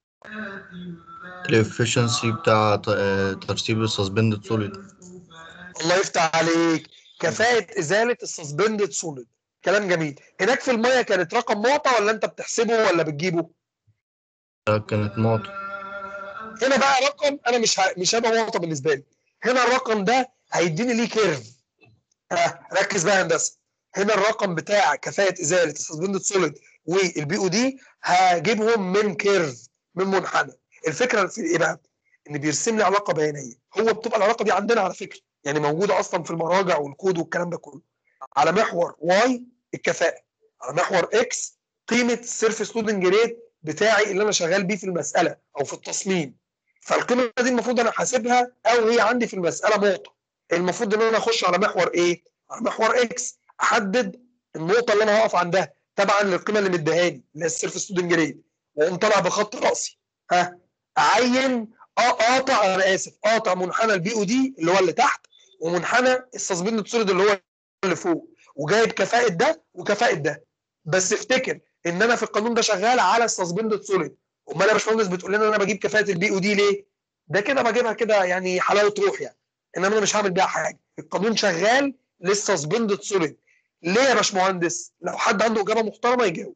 Speaker 10: الافشنسي بتاع ترسيب السسبندد سوليد.
Speaker 1: الله يفتح عليك، كفاءة إزالة السسبندد سوليد. كلام جميل. هناك في المية كانت رقم معطى ولا أنت بتحسبه ولا بتجيبه؟
Speaker 10: كانت معطى.
Speaker 1: هنا بقى رقم أنا مش هيبقى معطى بالنسبة لي، هنا الرقم ده هيديني ليه كيرف. ركز بقى يا هندسة، هنا الرقم بتاع كفاءة إزالة السسبندد سوليد والبي او دي هجيبهم من كيرف، من منحنى. الفكرة في إيه بقى؟ إن بيرسم لي علاقة بيانية، هو بتبقى العلاقة دي عندنا على فكرة يعني موجودة أصلا في المراجع والكود والكلام ده كله. على محور واي الكفاءة، على محور اكس قيمة السيرفيس لودنج ريت بتاعي اللي أنا شغال بيه في المسألة أو في التصميم. فالقيمة دي المفروض أنا حاسبها أو هي عندي في المسألة معطى. المفروض إن أنا أخش على محور إيه؟ على محور اكس، احدد النقطه اللي انا هقف عندها تبعا للقيمه اللي مديهاني اللي هي السيرفيس لودنج ريت، واقوم طالع بخط راسي اعين اقاطع، انا اسف، اقاطع منحنى البي او دي اللي هو اللي تحت ومنحنى السسبندد سوليد اللي هو اللي فوق، وجايب كفاءه ده وكفاءه ده. بس افتكر ان انا في القانون ده شغال على السسبندد سوليد. امال يا باشمهندس بتقول لنا انا بجيب كفاءه البي او دي ليه؟ ده كده بجيبها كده يعني حلاوه روح يعني، انما انا مش هعمل بيها حاجه. القانون شغال للسسبندد سوليد. ليه يا باشمهندس؟ لو حد عنده اجابه محترمه يجاوب.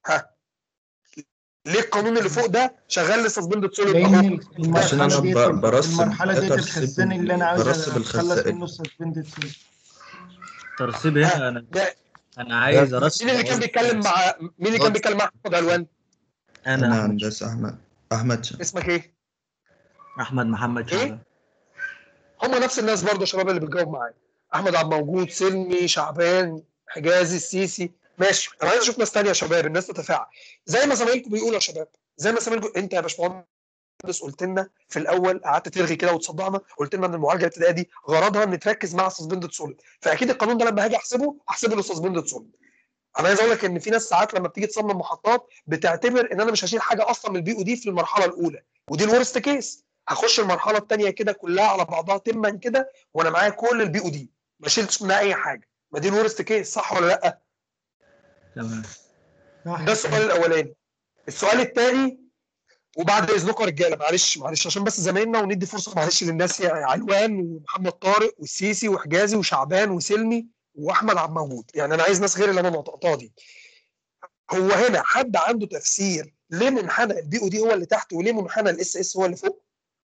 Speaker 1: ليه القانون اللي فوق ده شغال للسسبندد سوليد؟
Speaker 2: لان
Speaker 5: عشان
Speaker 2: المرحله
Speaker 5: انا
Speaker 2: ديت
Speaker 5: برسب
Speaker 2: المرحله ديت
Speaker 5: ترسيب
Speaker 2: الخزان اللي انا عاوز
Speaker 5: برسب
Speaker 2: اتخلص منه
Speaker 5: الخزان.
Speaker 2: السسبندد سوليد.
Speaker 3: ترسيب هنا انا عايز ارسب.
Speaker 1: مين اللي كان بيتكلم مع احمد علوان؟
Speaker 5: انا هندسه احمد
Speaker 1: اسمك ايه؟
Speaker 3: احمد محمد شعبان.
Speaker 1: هم نفس الناس برضه شباب اللي بتجاوب معايا، احمد عبد الموجود، سلمي، شعبان، حجازي، السيسي. ماشي، انا عايز اشوف ناس ثانيه يا شباب، الناس تتفاعل زي ما زمايلكم بيقولوا يا شباب، زي ما زمايلكم. انت يا باشمهندس قلت لنا في الاول، قعدت ترغي كده وتصدعنا، قلت لنا ان المعالجه الابتدائيه دي غرضها ان تركز مع السسبندد سوليد، فاكيد القانون ده لما هاجي احسبه للسسبندد سوليد. انا عايز اقول لك ان في ناس ساعات لما بتيجي تصمم محطات بتعتبر ان انا مش هشيل حاجه اصلا من البي او دي في المرحله الاولى، ودي الورست كيس. هخش المرحله الثانيه كده كلها على بعضها تما كده وانا معايا كل البي او دي ما شيلتش منها اي حاجه، ما دي الورست كيس، صح ولا لا؟
Speaker 3: تمام.
Speaker 1: ده السؤال الاولاني. السؤال الثاني، وبعد اذنكم يا رجاله معلش عشان بس زمايلنا وندي فرصه معلش للناس، علوان ومحمد طارق والسيسي وحجازي وشعبان وسلمي واحمد عبد الموجود، يعني انا عايز ناس غير اللي انا نطقتها دي. هو هنا حد عنده تفسير ليه منحنى البي او دي هو اللي تحت وليه منحنى الاس اس هو اللي فوق؟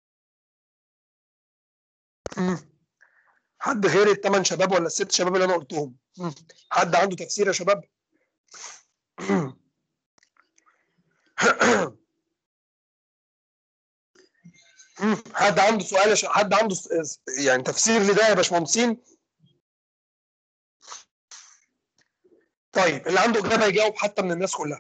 Speaker 1: حد غير الثمان شباب ولا الست شباب اللي انا قلتهم؟ حد عنده تفسير يا شباب؟ حد عنده سؤال حد عنده يعني تفسير لده يا باشمهندسين؟ طيب اللي عنده اجابه يجاوب حتى من الناس كلها.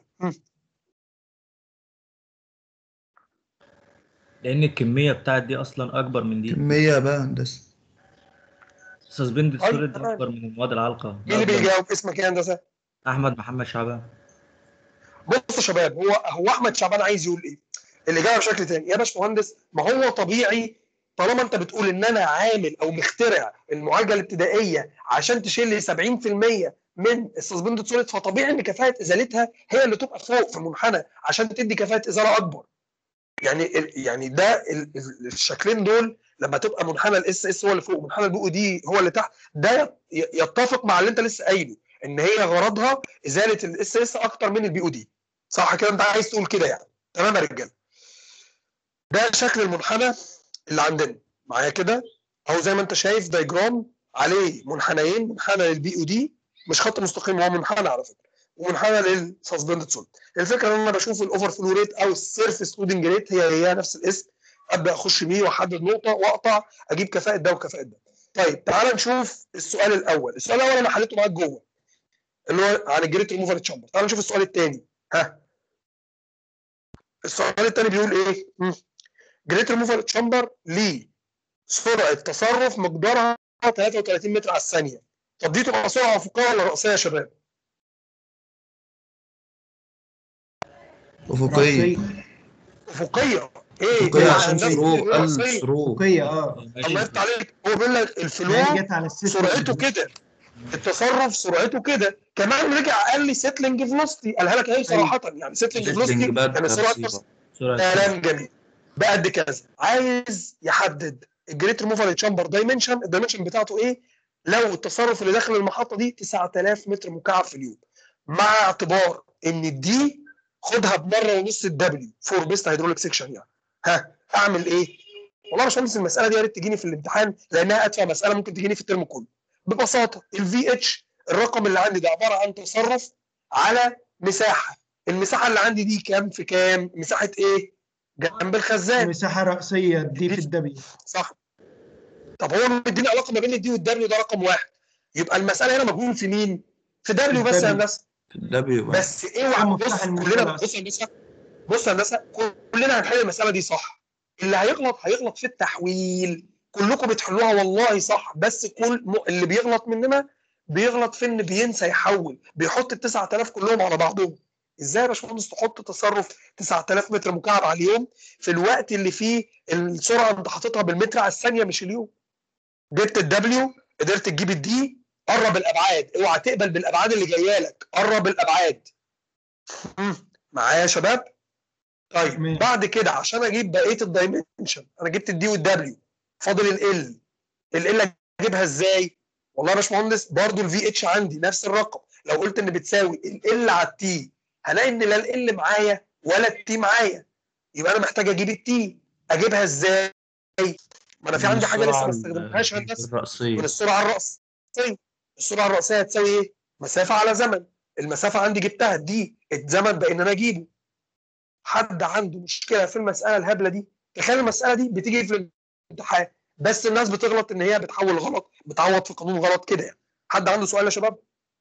Speaker 3: لان الكميه بتاعت دي اصلا اكبر من دي.
Speaker 5: كمية بقى هندسة.
Speaker 3: سسبندد
Speaker 1: طيب،
Speaker 3: سوليد
Speaker 1: تمام.
Speaker 3: اكبر من المواد العالقه.
Speaker 1: مين اللي بيجاوب؟ اسمك ايه يا هندسه؟
Speaker 3: احمد محمد شعبان.
Speaker 1: بص يا شباب، هو احمد شعبان عايز يقول ايه؟ الاجابه بشكل تاني يا باشمهندس، ما هو طبيعي طالما انت بتقول ان انا عامل او مخترع المعالجه الابتدائيه عشان تشيل لي 70% من السسبندد سوليد، فطبيعي ان كفاءه ازالتها هي اللي تبقى فوق في المنحنى عشان تدي كفاءه ازاله اكبر. يعني ده الشكلين دول لما تبقى منحنى الاس اس هو اللي فوق ومنحنى البي او دي هو اللي تحت، ده يتفق مع اللي انت لسه قايله ان هي غرضها ازاله الاس اس اكتر من البي او دي. صح كده؟ انت عايز تقول كده يعني. تمام يا رجاله. ده شكل المنحنى اللي عندنا معايا كده اهو، زي ما انت شايف دايجرام عليه منحنيين، منحنى للبي او دي مش خط مستقيم، هو منحنى على فكره، ومنحنى للسسبندد سوليد. الفكره ان انا بشوف الاوفر فلو ريت او السيرفيس لودنج ريت، هي نفس الاسم، ابدا اخش بيه واحدد نقطه واقطع اجيب كفاءه ده وكفاءه ده. طيب تعال نشوف السؤال الاول. السؤال الاول انا حليته معاك جوه اللي هو عن الجريت ريموفر تشامبر. تعال نشوف السؤال الثاني. السؤال الثاني بيقول ايه؟ جريت ريموفر تشامبر ليه سرعه تصرف مقدارها 33 متر على الثانيه. طب دي تبقى سرعه افقيه ولا راسيه يا شباب؟
Speaker 5: أفقية.
Speaker 1: افقيه. ايه؟
Speaker 5: أفقية عشان
Speaker 1: الناس
Speaker 5: ثرو،
Speaker 1: بتقول
Speaker 5: قال
Speaker 1: راسيه.
Speaker 5: ثرو.
Speaker 2: أفقية
Speaker 1: الله يفتح عليك. هو بيقول لك الفلو
Speaker 2: هي جت على السيستم
Speaker 1: سرعته كده، التصرف سرعته كده، كمان رجع قال لي سيتلنج فيلوسيتي، قالها لك اهي صراحه، يعني سيتلنج فيلوسيتي يعني سرعه كلام جميل بقد كذا. عايز يحدد الجريت ريموفر تشامبر دايمنشن، الدايمنشن بتاعته ايه لو التصرف اللي داخل المحطه دي 9000 متر مكعب في اليوم، مع اعتبار ان الدي خدها بمره ونص الدبليو فور بيست هيدروليك سيكشن. يعني اعمل ايه؟ والله يا باشمهندس المساله دي يا ريت تجيني في الامتحان لانها ادفع مساله ممكن تجيني في الترم كله. ببساطه الفي اتش الرقم اللي عندي ده عباره عن تصرف على مساحه. المساحه اللي عندي دي كام في كام؟ مساحه ايه؟ جنب الخزان.
Speaker 2: مساحه راسيه دي في الدبليو.
Speaker 1: صح. طب هو مديني علاقه ما بين الدي والدبليو، ده رقم واحد. يبقى المساله هنا مجهول في مين؟ في دبليو بس يا هندسه.
Speaker 5: في الدبليو
Speaker 1: بس اوعى بص كلنا بص يا هندسه كلنا هنحل المساله دي صح. اللي هيغلط في التحويل. كلكم بتحلوها والله صح، بس اللي بيغلط مننا بيغلط في ان بينسى يحول، بيحط ال 9000 كلهم على بعضهم. ازاي يا باشمهندس تحط تصرف 9000 متر مكعب على اليوم في الوقت اللي فيه السرعه انت حاططها بالمتر على الثانيه مش اليوم؟ جبت الدبليو، قدرت تجيب الدي، قرب الابعاد، اوعى تقبل بالابعاد اللي جايه لك، قرب الابعاد. معايا يا شباب؟ طيب بعد كده عشان اجيب بقيه الدايمنشن، انا جبت الدي والدبليو، فاضل ال اجيبها ازاي؟ والله يا باشمهندس برضو الفي اتش عندي نفس الرقم. لو قلت ان بتساوي ال على التي، هلاقي ان لا ال معايا ولا التي معايا، يبقى انا محتاج اجيب التي. اجيبها ازاي؟ ما انا في عندي حاجه لسه ما استخدمتهاش هندسه، من السرعه الرأسيه. السرعه الرأسيه هتساوي ايه؟ مسافه على زمن. المسافه عندي جبتها، دي الزمن بان انا اجيبه. حد عنده مشكله في المساله الهبله دي؟ تخيل المساله دي بتيجي في الامتحان بس الناس بتغلط ان هي بتحول غلط، بتعوض في قانون غلط كده يعني. حد عنده سؤال يا شباب؟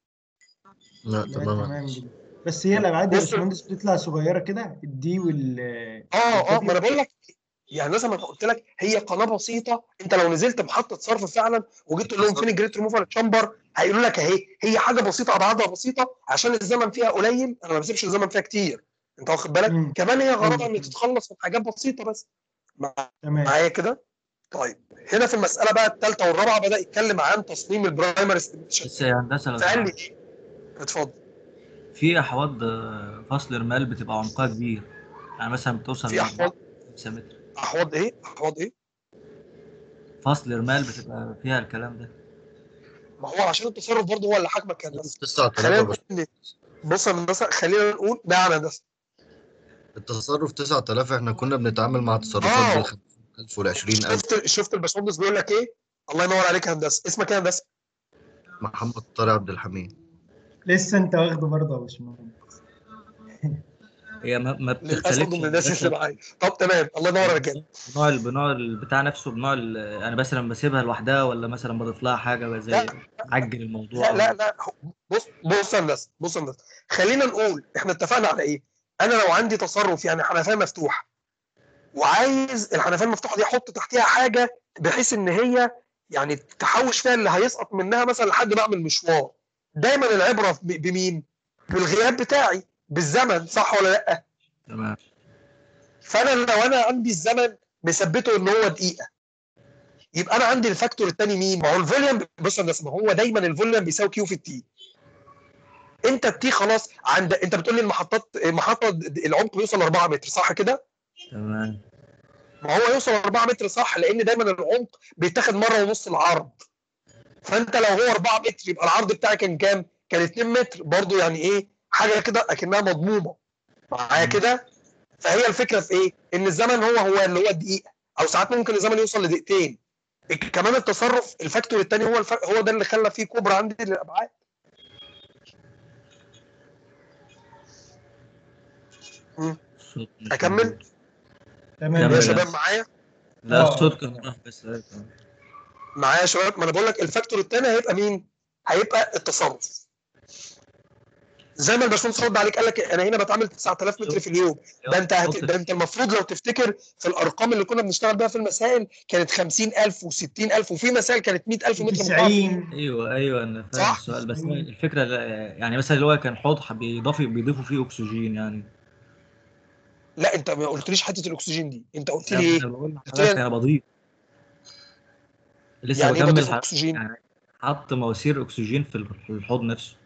Speaker 10: لا تمام.
Speaker 2: بس هي الابعاد يا باشمهندس بتطلع صغيره كده، الدي وال
Speaker 1: ما انا بقول لك يعني مثلا ما قلت لك هي قناه بسيطه. انت لو نزلت محطه صرف فعلا وجيت تقول لهم فين الجريت ريموفر تشامبر، هيقولوا لك اهي. هي حاجه بسيطه، ابعادها بسيطه عشان الزمن فيها قليل، انا ما بسيبش الزمن فيها كتير، انت واخد بالك؟ كمان هي غرضها ان تتخلص من حاجات بسيطه بس. معايا كده؟ طيب هنا في المساله بقى الثالثه والرابعه بدا يتكلم عن تصميم البرايمري ستيميشن.
Speaker 3: بس يا هندسه
Speaker 1: فقال لي ايه؟ اتفضل.
Speaker 3: في احواض فصل رمال بتبقى عمقها كبير، يعني مثلا بتوصل
Speaker 1: في احواض
Speaker 3: 5 متر.
Speaker 1: احواض ايه؟ احواض ايه؟
Speaker 3: فصل رمال بتبقى فيها الكلام ده.
Speaker 1: ما هو عشان التصرف برضه هو اللي حاكمك يا هندسه.
Speaker 10: 9000
Speaker 1: بص يا هندسه خلينا نقول نعم يا هندسه.
Speaker 10: التصرف 9000 احنا كنا بنتعامل مع تصرفات بال 50000 وال 20000.
Speaker 1: شفت الباشمهندس بيقول لك ايه؟ الله ينور عليك يا هندسه. اسمك ايه يا هندسه؟
Speaker 10: محمد طارق عبد الحميد.
Speaker 2: لسه انت واخده برضه يا باشمهندس.
Speaker 3: هي ما
Speaker 1: للاسف
Speaker 3: بتختلفش
Speaker 1: من الناس اللي
Speaker 3: بس
Speaker 1: معايا. طب تمام، الله ينور عليك.
Speaker 3: بنوع البتاع نفسه، انا مثلا بسيبها لوحدها ولا مثلا بضيف لها حاجه زي
Speaker 1: لا
Speaker 3: عجل
Speaker 1: لا
Speaker 3: الموضوع
Speaker 1: لا لا، بص يا هندسه، بص يا هندسه، خلينا نقول احنا اتفقنا على ايه. انا لو عندي تصرف يعني حنفيه مفتوحه وعايز الحنفيه المفتوحه دي احط تحتيها حاجه بحيث ان هي يعني تحوش فيها اللي هيسقط منها مثلا لحد ما اعمل مشوار. دايما العبره بمين؟ بالغياب بتاعي، بالزمن، صح ولا لا؟
Speaker 3: تمام.
Speaker 1: فانا لو انا عندي الزمن مثبته ان هو دقيقه، يبقى انا عندي الفاكتور الثاني مين؟ ما هو الفوليوم. بص يا هندسه، ما هو دايما الفوليوم بيساوي كيو في التي. انت التي خلاص انت بتقول لي المحطه العمق بيوصل 4 متر، صح كده؟
Speaker 3: تمام.
Speaker 1: ما هو يوصل 4 متر صح، لان دايما العمق بيتاخد مره ونص العرض. فانت لو هو 4 متر يبقى العرض بتاعك كان كام؟ كان 2 متر برضو، يعني ايه حاجه كده اكنها مضمومه معايا كده. فهي الفكره في ايه؟ ان الزمن هو اللي هو الدقيقه، او ساعات ممكن الزمن يوصل لدقيقتين. كمان التصرف الفاكتور الثاني هو ده اللي خلى فيه كبرى عندي للابعاد. اكمل؟
Speaker 2: تمام
Speaker 1: يا شباب معايا؟
Speaker 3: لا الصوت كان راح بس.
Speaker 1: معايا يا شباب؟ ما انا بقول لك الفاكتور الثاني هيبقى مين؟ هيبقى التصرف. زي ما الباشمهندس رد عليك قال لك انا هنا بتعامل 9000 متر في اليوم. ده انت المفروض لو تفتكر في الارقام اللي كنا بنشتغل بيها في المسائل كانت 50,000 و60,000 وفي مسائل كانت 100,000 متر مكعب.
Speaker 3: ايوه انا فاهم السؤال، بس الفكره يعني مثلا اللي هو كان حوض بيضيفوا فيه اكسجين يعني.
Speaker 1: لا انت ما قلتليش حته الاكسجين دي، انت قلت لي ايه؟
Speaker 3: بقول لحضرتك انا بضيف لسه
Speaker 1: يعني
Speaker 3: بكمل
Speaker 1: ايه بضيف اكسجين؟
Speaker 3: يعني حط مواسير اكسجين في الحوض نفسه.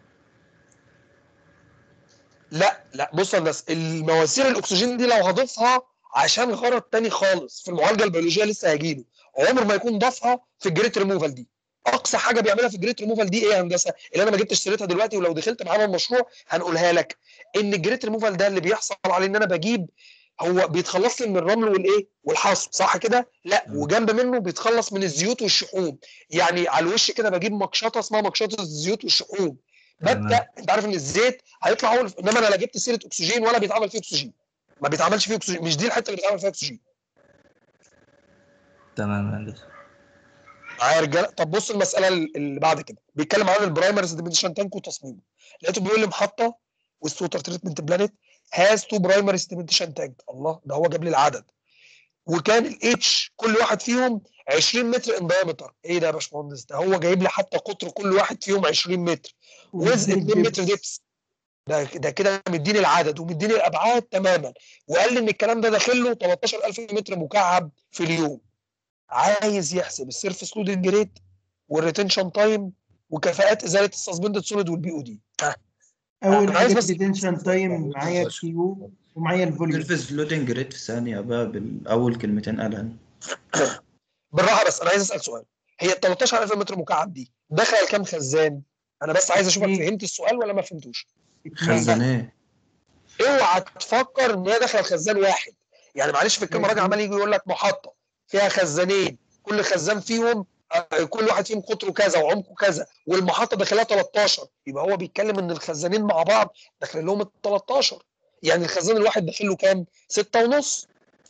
Speaker 1: لا بص يا هندسه، المواسير الاكسجين دي لو هضيفها عشان غرض تاني خالص في المعالجه البيولوجيه لسه هيجيله، عمر ما يكون ضافها في الجريت ريموفال دي. اقصى حاجه بيعملها في الجريت ريموفال دي ايه يا هندسه؟ اللي انا ما جبتش سيرتها دلوقتي، ولو دخلت معانا المشروع هنقولها لك. ان الجريت ريموفال ده اللي بيحصل عليه ان انا بجيب، هو بيتخلص لي من الرمل والايه والحصو، صح كده؟ لا وجنب منه بيتخلص من الزيوت والشحوم. يعني على الوش كده بجيب مقشطه اسمها مقشطه الزيوت والشحوم. ببدا، انت عارف ان الزيت هيطلع هو انما انا لا جبت سيره اكسجين ولا بيتعمل فيه اكسجين. ما بيتعملش فيه اكسجين، مش دي الحته اللي بيتعمل فيها اكسجين.
Speaker 3: تمام يا هندسه.
Speaker 1: معايا يا رجاله؟ طب بص المساله اللي بعد كده بيتكلم عن البرايمري سيدمنتيشن تانك وتصميمه. لقيته بيقول لي محطه والسوتر تريتمنت بلانت هاز تو برايمري سيدمنتيشن تانك. الله، ده هو جاب لي العدد. وكان الاتش كل واحد فيهم 20 متر ان دايمتر. ايه ده يا باشمهندس؟ ده هو جايب لي حتى قطر كل واحد فيهم 20 متر وزن 2 متر ديبس. ده كده مديني العدد ومديني الابعاد تماما، وقال لي ان الكلام ده داخل له 13,000 متر مكعب في اليوم. عايز يحسب السيرفس لودنج ريت والريتنشن تايم وكفاءات ازاله السسبندد سوليد والبي او دي.
Speaker 2: اول حاجه الريتنشن تايم معايا الكيو ومعايا الفوليوم.
Speaker 7: سيرفيس لودنج ريت في ثانيه بقى بالاول كلمتين قالها.
Speaker 1: بالراحه بس انا عايز اسال سؤال. هي ال 13,000 متر مكعب دي دخل كام خزان؟ انا بس عايز اشوفك فهمت السؤال ولا ما فهمتوش.
Speaker 7: خزانات.
Speaker 1: اوعى تفكر ان هي داخله خزان واحد. يعني معلش في الكلمه راجل عمال يجي يقول لك محطه فيها خزانين، كل خزان فيهم كل واحد فيهم قطره كذا وعمقه كذا والمحطه داخلها 13، يبقى هو بيتكلم ان الخزانين مع بعض داخل لهم ال 13. يعني الخزان الواحد داخل له كام؟ 6.5.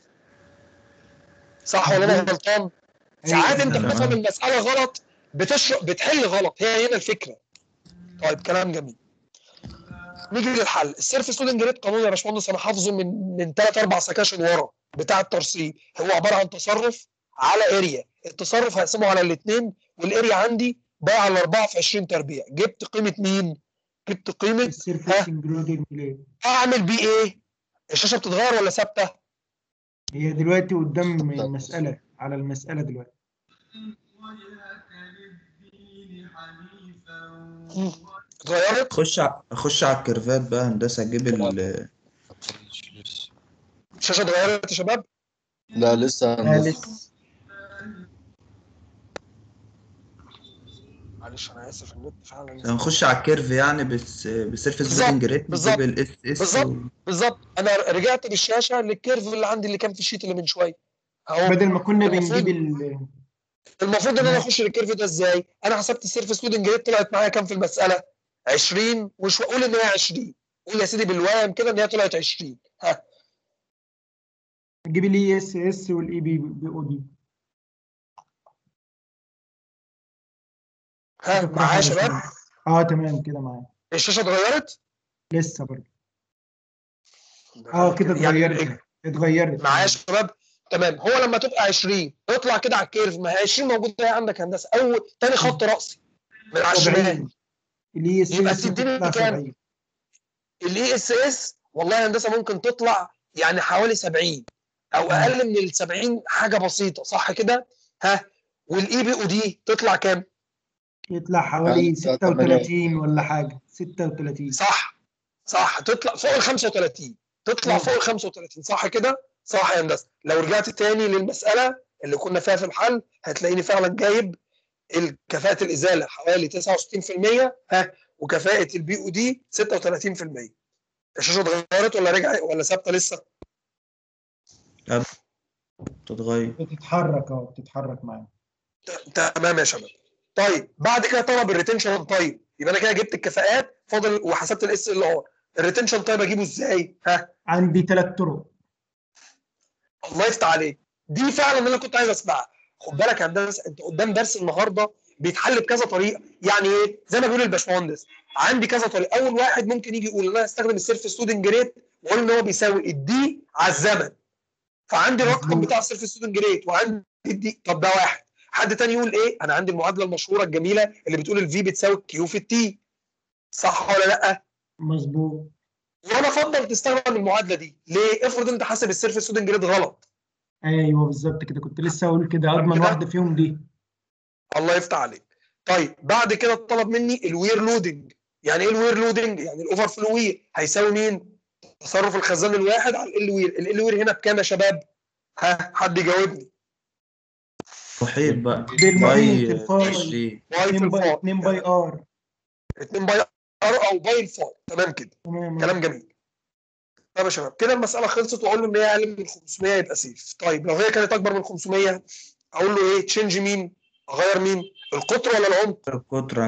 Speaker 1: صح ولا انا غلطان؟ ساعات انت بتفهم المساله غلط بتحل غلط، هي هنا الفكره. طيب كلام جميل. نيجي للحل. السيرفيس لودنج ريت قانون يا باشمهندس انا حافظه من 3-4 سكاشن ورا بتاع الترسيب. هو عباره عن تصرف على اريا. التصرف هقسمه على الاثنين والاريا عندي بقى على 4 في 20 تربيع. جبت قيمه مين؟ جبت قيمه
Speaker 2: السيرفيس لودنج ريت.
Speaker 1: اعمل بيه ايه؟ الشاشه بتتغير ولا ثابته؟
Speaker 2: هي دلوقتي قدام المساله، على المساله دلوقتي.
Speaker 1: اتغيرت؟
Speaker 7: اخش على الكيرفات بقى هندسه اجيب
Speaker 1: الشاشه اتغيرت يا شباب؟
Speaker 10: لا لسه هندسه.
Speaker 1: معلش انا اسف النت فعلا.
Speaker 7: هنخش على الكيرف يعني بالسيرفيس لودنج ريت نجيب الاس اس.
Speaker 1: بالظبط انا رجعت بالشاشه للكيرف اللي عندي اللي كان في الشيت اللي من شويه اهو.
Speaker 2: بدل ما كنا بنجيب
Speaker 1: المفروض ان انا اخش للكيرف ده ازاي؟ انا حسبت السيرفيس لودنج ريت طلعت معايا كام في المساله؟ 20. مش هقول ان هي 20، قول يا سيدي بالوام كده ان هي طلعت 20. ها
Speaker 2: جيب الاي اس اس والاي بي او دي.
Speaker 1: ها معايا يا شباب؟
Speaker 2: تمام كده معايا.
Speaker 1: الشاشه اتغيرت؟
Speaker 2: لسه برضه. كده اتغيرت. اتغيرت
Speaker 1: معايا يا شباب؟ تمام. هو لما تبقى 20 اطلع كده على الكيرف، ما هي 20 موجوده اهي عندك هندسه، اول تاني خط راسي من على الشمال.
Speaker 2: الاي اس
Speaker 1: يبقى
Speaker 2: اس
Speaker 1: تديني
Speaker 2: تطلع
Speaker 1: كام؟
Speaker 2: 70.
Speaker 1: الاي اس اس والله يا هندسه ممكن تطلع يعني حوالي 70 او اقل من ال 70 حاجه بسيطه، صح كده؟ ها والاي بي او دي تطلع كام؟
Speaker 2: يطلع حوالي 36 ولا حاجه. 36
Speaker 1: صح تطلع فوق ال 35. تطلع فوق ال 35 صح كده؟ صح يا هندسه. لو رجعت تاني للمساله اللي كنا فيها في الحل هتلاقيني فعلا جايب كفاءه الازاله حوالي 69%، ها وكفاءه البي او دي 36%. الشاشه اتغيرت ولا رجعت ولا ثابته لسه؟
Speaker 5: بتتغير.
Speaker 2: بتتحرك معايا.
Speaker 1: تمام يا شباب. طيب بعد كده طلب الريتنشن تايم، يبقى انا كده جبت الكفاءات، فاضل وحسبت الاس ال ار. الريتنشن تايم اجيبه ازاي؟ ها
Speaker 2: عندي 3 طرق.
Speaker 1: الله يفتح عليك، دي فعلا اللي انا كنت عايز اسمعها. خد بالك يا هندسه، انت قدام درس النهارده بيتحل بكذا طريقه. يعني ايه؟ زي ما بيقول الباشمهندس عندي كذا طريقه. اول واحد ممكن يجي يقول انا هستخدم السيلف ستودنت جريد واقول ان هو بيساوي الدي على الزمن، فعندي الرقم بتاع السيلف ستودنت جريد وعندي الدي. طب ده واحد. حد تاني يقول ايه؟ انا عندي المعادله المشهوره الجميله اللي بتقول الفي بتساوي الكيو في التي، صح ولا لا؟
Speaker 2: مظبوط.
Speaker 1: وانا افضل تستخدم المعادله دي ليه؟ افرض انت حاسب السيلف ستودنت جريد غلط.
Speaker 2: ايوه بالظبط كده، كنت لسه اقول كده اضمن واحده فيهم دي.
Speaker 1: الله يفتح عليك. طيب بعد كده طلب مني الوير لودنج. يعني ايه الوير لودنج؟ يعني الاوفر فلو وير هيساوي مين؟ تصرف الخزان الواحد على ال وير. ال وير هنا بكام يا شباب؟ ها حد يجاوبني.
Speaker 5: محيط بقى.
Speaker 2: بالمحيط
Speaker 5: باي 20.
Speaker 2: 2 باي ار.
Speaker 1: 2 باي ار او باي الفار. تمام كده. كلام جميل. طب يا شباب كده المساله خلصت، واقول له ان هي اقل من 500 يبقى سيف. طيب لو هي كانت اكبر من 500 اقول له ايه؟ تشينج مين؟ اغير مين؟ القطر ولا العمق؟
Speaker 5: القطر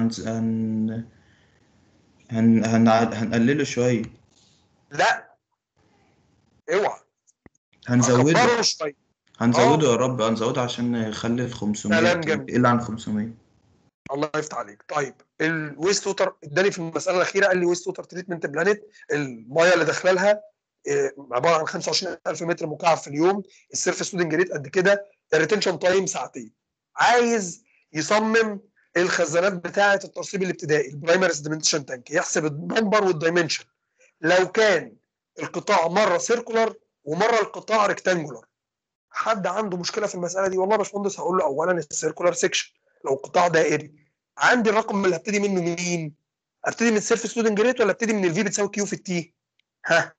Speaker 5: هنقلله شوية.
Speaker 1: لا اوعى
Speaker 5: هنزوده
Speaker 1: شويه.
Speaker 5: هنزوده يا رب، هنزوده عشان نخلي ال 500
Speaker 1: كلام جميل.
Speaker 5: يقل عن 500.
Speaker 1: الله يفتح عليك. طيب الويست ووتر اداني في المساله الاخيره، قال لي ويست ووتر تريتمنت بلانت، المايه اللي داخله لها عباره عن 25,000 متر مكعب في اليوم، السيرفيس ستودنت جريد قد كده، الريتنشن تايم ساعتين. عايز يصمم الخزانات بتاعه الترسيب الابتدائي البرايمري سيدمنتيشن تانك، يحسب النمبر والدايمنشن. لو كان القطاع مره سيركولار ومره القطاع ريكتانجولار. حد عنده مشكله في المساله دي؟ والله يا باشمهندس هقول له اولا السيركولار سيكشن. لو قطاع دائري عندي الرقم اللي هبتدي منه مين؟ ابتدي من السيرف ستودنت جريد ولا ابتدي من الفي بتساوي كيو في التي؟ ها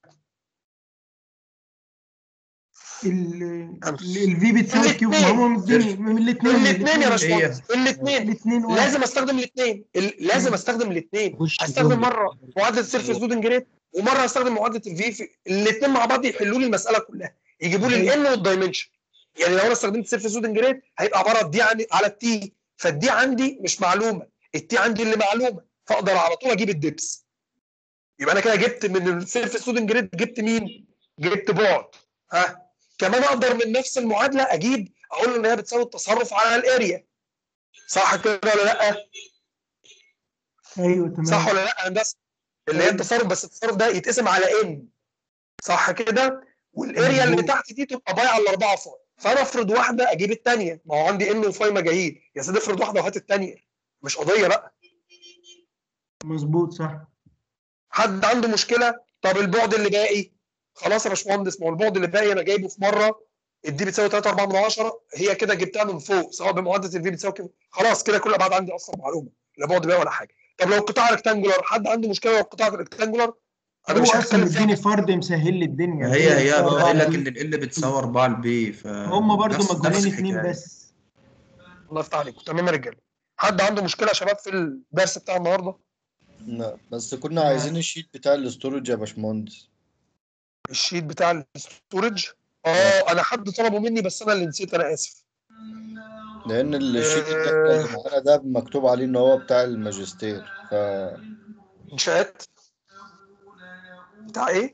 Speaker 2: الفي بتساوي كيو. ما هم من الاثنين
Speaker 1: يا باشمهندس، الاثنين لازم استخدم الاثنين. لازم استخدم الاثنين. هستخدم مره معادله السيرف ستودنت جريد ومره هستخدم معادله الفي. الاثنين مع بعض يحلوا لي المساله كلها، يجيبوا لي الان والدايمنشن. يعني لو انا استخدمت السيرف ستودنت جريد هيبقى عباره الدي على التي، فالدي عندي مش معلومه، التي عندي اللي معلومه، فاقدر على طول اجيب الدبس. يبقى انا كده جبت من السيرف ستودنت جريد جبت مين؟ جبت بعد. ها كمان اقدر من نفس المعادله اجيب اقول له ان هي بتساوي التصرف على الاريا، صح كده ولا لا؟
Speaker 2: ايوه تمام.
Speaker 1: صح ولا لا هندسه؟ اللي هي التصرف، بس التصرف ده يتقسم على ان، صح كده؟ والاريا اللي تحت دي تبقى بايعه على 4 فاي، فانا افرض واحده اجيب الثانيه. ما هو عندي ان وفاي مجاهيل يا سيدي، افرض واحده وهات الثانيه، مش قضيه بقى.
Speaker 2: مظبوط صح.
Speaker 1: حد عنده مشكله؟ طب البعد اللي باقي خلاص يا باشمهندس، ما هو البعد اللي باقي انا جايبه في مره الدي بتساوي 3/4، هي كده جبتها من فوق سواء بمعادله الفي بتساوي كده، خلاص كده كل الابعاد عندي اصلا معلومه، لا بعد باقي ولا حاجه. طب لو القطاع ريكتانجولار، حد عنده مشكله لو القطاع ريكتانجولار؟ انا مش هتكلم فيها.
Speaker 2: اديني فرد مسهل لي الدنيا.
Speaker 5: هي بقى قايل لك ان ال بتساوي 4 البي،
Speaker 2: هم برضو مجهولين 2 بس.
Speaker 1: الله يفتح عليكم. تمام يا رجاله. حد عنده مشكله يا شباب في الدرس بتاع النهارده؟
Speaker 10: لا بس كنا عايزين الشيت بتاع الاستورج يا باشمهندس.
Speaker 1: الشيت بتاع الاستورج؟ انا حد طلبه مني بس انا اللي نسيت، انا اسف.
Speaker 10: لان الشيت اللي معانا ده مكتوب عليه ان هو بتاع الماجستير.
Speaker 1: انشاءات بتاع ايه؟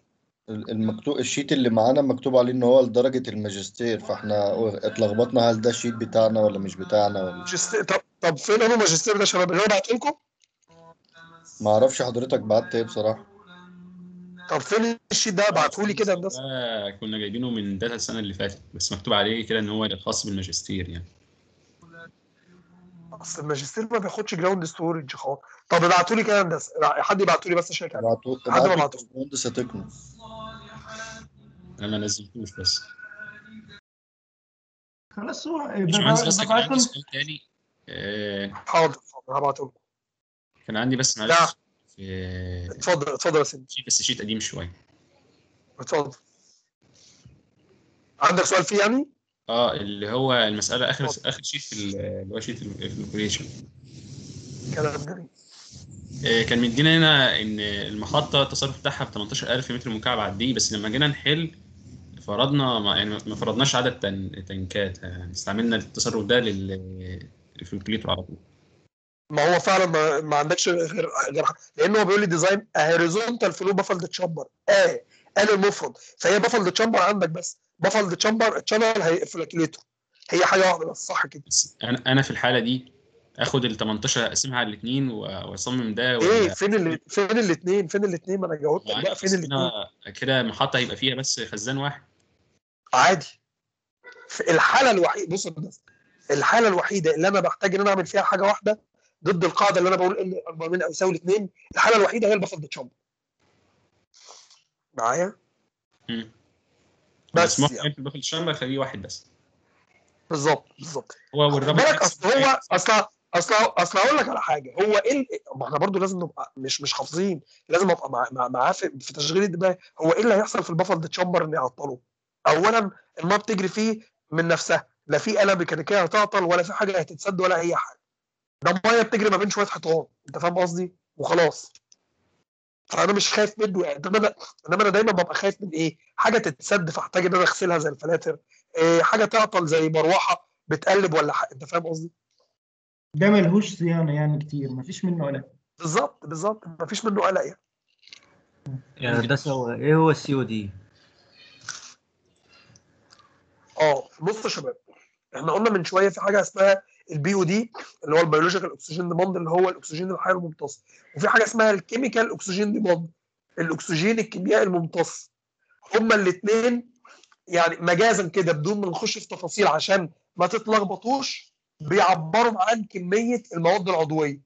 Speaker 10: المكتوب الشيت اللي معانا مكتوب عليه ان هو لدرجة الماجستير، فاحنا اتلخبطنا هل ده الشيت بتاعنا ولا مش بتاعنا ولا.
Speaker 1: ماجستير. طب فين انا ماجستير ده يا شباب اللي هو بعته لكم؟
Speaker 10: ما اعرفش حضرتك بعت ايه بصراحة.
Speaker 1: طب فين الشيت ده؟ ابعته لي كده هندسه.
Speaker 12: كنا جايبينه من داتا السنه اللي فاتت، بس مكتوب عليه كده ان هو الخاص بالماجستير يعني.
Speaker 1: اصل الماجستير ما بياخدش جراوند ستورج خالص. طب ابعتوا لي كده هندسه، حد يبعتوا لي بس عشان كده. حد ما بعته.
Speaker 10: مهندس هتقنع.
Speaker 12: انا ما نزلتوش بس.
Speaker 2: خلاص هو
Speaker 12: باشمهندس بس كان عندي سؤال تاني.
Speaker 1: حاضر هبعته لكم.
Speaker 12: كان عندي بس معلش.
Speaker 1: اتفضل يا سيدي.
Speaker 12: بس شيت قديم شويه.
Speaker 1: اتفضل. عندك سؤال فيه يعني؟
Speaker 12: اللي هو المساله اخر شيت في اللي هو شيت الكالكوليشن.
Speaker 1: كلام جميل.
Speaker 12: كان مدينا هنا ان المحطه التصرف بتاعها ب 18000 متر مكعب على الدقيقه، بس لما جينا نحل فرضنا يعني ما فرضناش عدد تنكات، يعني استعملنا التصرف ده للكالكوليتر على طول.
Speaker 1: ما هو فعلا ما عندكش غير لان هو بيقول لي ديزاين هوريزونتال فلو بافلد تشامبر. قال المفرد، فهي بافلد تشامبر عندك، بس بافلد تشامبر الشانل هيفلكليتور، هي حاجه واحده بس، صح كده؟
Speaker 12: انا في الحاله دي اخد ال 18 اقسمها على الاثنين واصمم ده
Speaker 1: ولا فين الاثنين؟ ما انا جاوبتك بقى. فين الاثنين؟
Speaker 12: كده المحطه هيبقى فيها بس خزان واحد
Speaker 1: عادي. في الحاله الوحيده، بص بس، الحاله الوحيده اللي انا بحتاج ان انا اعمل فيها حاجه واحده ضد القاعده اللي انا بقول ان اكبر من او يساوي الاثنين، الحاله الوحيده هي البافلد تشامبر. معايا؟
Speaker 12: بس يعني في البافلد تشامبر خليه واحد بس.
Speaker 1: بالظبط.
Speaker 12: هو والرابط
Speaker 1: اصل هقول لك على حاجه. هو ايه ما احنا برضو لازم نبقى مش حافظين، لازم ابقى معاه في تشغيل الدماغ. هو ايه اللي هيحصل في البافلد تشامبر ان يعطله؟ اولا الميه بتجري فيه من نفسها، لا في آلة ميكانيكيه هتعطل ولا في حاجه هتتسد ولا اي حاجه. ده ميه بتجري ما بين شويه حيطان، انت فاهم قصدي؟ وخلاص. فانا مش خايف منه يعني. انما انا دايما ببقى خايف من ايه؟ حاجه تتسد فاحتاج ان انا اغسلها زي الفلاتر، حاجه تعطل زي مروحه بتقلب ولا حاجه، انت فاهم قصدي؟
Speaker 2: ده ملهوش صيانه يعني كتير، مفيش منه قلق.
Speaker 1: بالظبط مفيش منه قلق يعني.
Speaker 3: يعني ده ايه هو السي او دي؟
Speaker 1: بصوا يا شباب، احنا قلنا من شويه في حاجه اسمها البي او دي اللي هو البيولوجيكال اكسجين ديماند اللي هو الاكسجين الحي الممتص، وفي حاجه اسمها الكيميكال اكسجين ديماند الاكسجين الكيميائي الممتص. هما الاثنين يعني مجازا كده بدون ما نخش في تفاصيل عشان ما تتلخبطوش بيعبروا عن كميه المواد العضويه.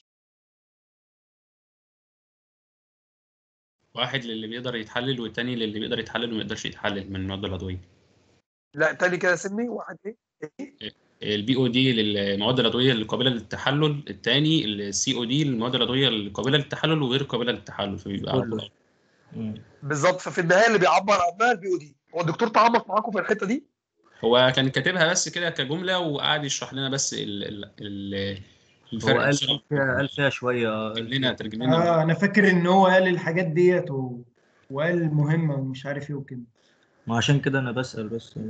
Speaker 12: واحد للي بيقدر يتحلل والتاني للي بيقدر يتحلل وما يقدرش يتحلل من المواد العضويه.
Speaker 1: لا تاني كده سمي واحد ايه؟
Speaker 12: البي او دي للمواد العضويه القابله للتحلل، الثاني السي او دي للمواد العضويه القابله للتحلل وغير قابله للتحلل، فبيبقى على طول.
Speaker 1: بالظبط. ففي النهايه اللي بيعبر عنها البي او دي. هو الدكتور تعمق معاكم في الحته دي؟
Speaker 12: هو كان كاتبها بس كده كجمله وقعد يشرح لنا بس الفرق.
Speaker 3: هو قال فيها شويه.
Speaker 12: ترجم لنا.
Speaker 2: انا فاكر ان هو قال الحاجات ديت وقال مهمه ومش عارف ايه وكده.
Speaker 3: ما عشان كده انا بسأل بس.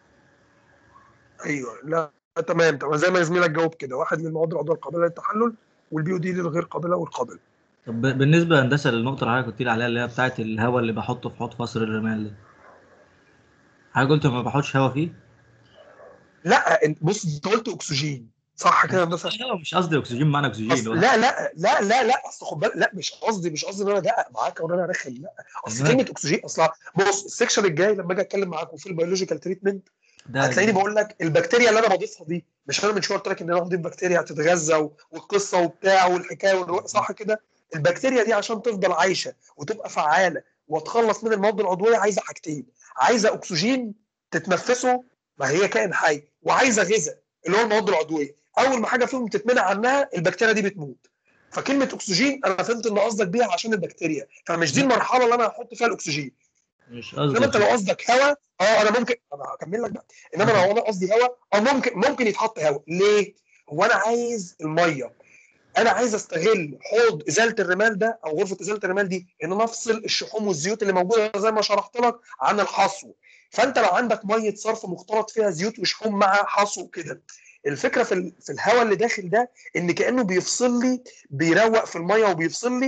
Speaker 1: ايوه لا تمام زي ما زميلك جاوب كده، واحد للمواد العضويه القابله للتحلل والبي او دي للغير قابله والقابله.
Speaker 3: طب بالنسبه لهندسه للنقطه اللي حضرتك قلت لي عليها اللي هي بتاعه الهواء اللي بحطه في حوض فصل الرمال ده، حضرتك قلت ما بحطش هواء فيه؟
Speaker 1: لا بص انت قلت اكسجين صح كده هندسه؟
Speaker 3: مش قصدي اكسجين، معنى اكسجين
Speaker 1: لا اصل خد بالك، لا مش قصدي ان انا ادقق معاك وان انا ارخم، لا اصل كلمه اكسجين اصلا. بص السكشن الجاي لما اجي اتكلم معاكم في البيولوجيكال تريتمنت هتلاقيني بقول لك البكتيريا اللي انا بضيفها دي، مش انا من شويه قلت لك ان انا هضيف بكتيريا هتتغذى والقصه وبتاع والحكايه صح كده؟ البكتيريا دي عشان تفضل عايشه وتبقى فعاله وتخلص من المواد العضويه عايزه حاجتين، عايزه اكسجين تتنفسه ما هي كائن حي، وعايزه غذاء اللي هو المواد العضويه. اول ما حاجه فيهم تتمنع عنها البكتيريا دي بتموت. فكلمه اكسجين انا فهمت ان قصدك بيها عشان البكتيريا، فمش دي المرحله اللي انا هحط فيها الاكسجين.
Speaker 3: مش قصدي.
Speaker 1: انما انت لو قصدك هواء انا ممكن هكمل لك بقى. انما لو انا قصدي هواء ممكن يتحط هواء. ليه؟ هو انا عايز الميه، انا عايز استغل حوض ازاله الرمال ده او غرفه ازاله الرمال دي ان انا افصل الشحوم والزيوت اللي موجوده زي ما شرحت لك عن الحصو. فانت لو عندك ميه صرف مختلط فيها زيوت وشحوم مع حصو كده، الفكره في الهواء اللي داخل ده ان كانه بيفصل لي، بيروق في الميه وبيفصل لي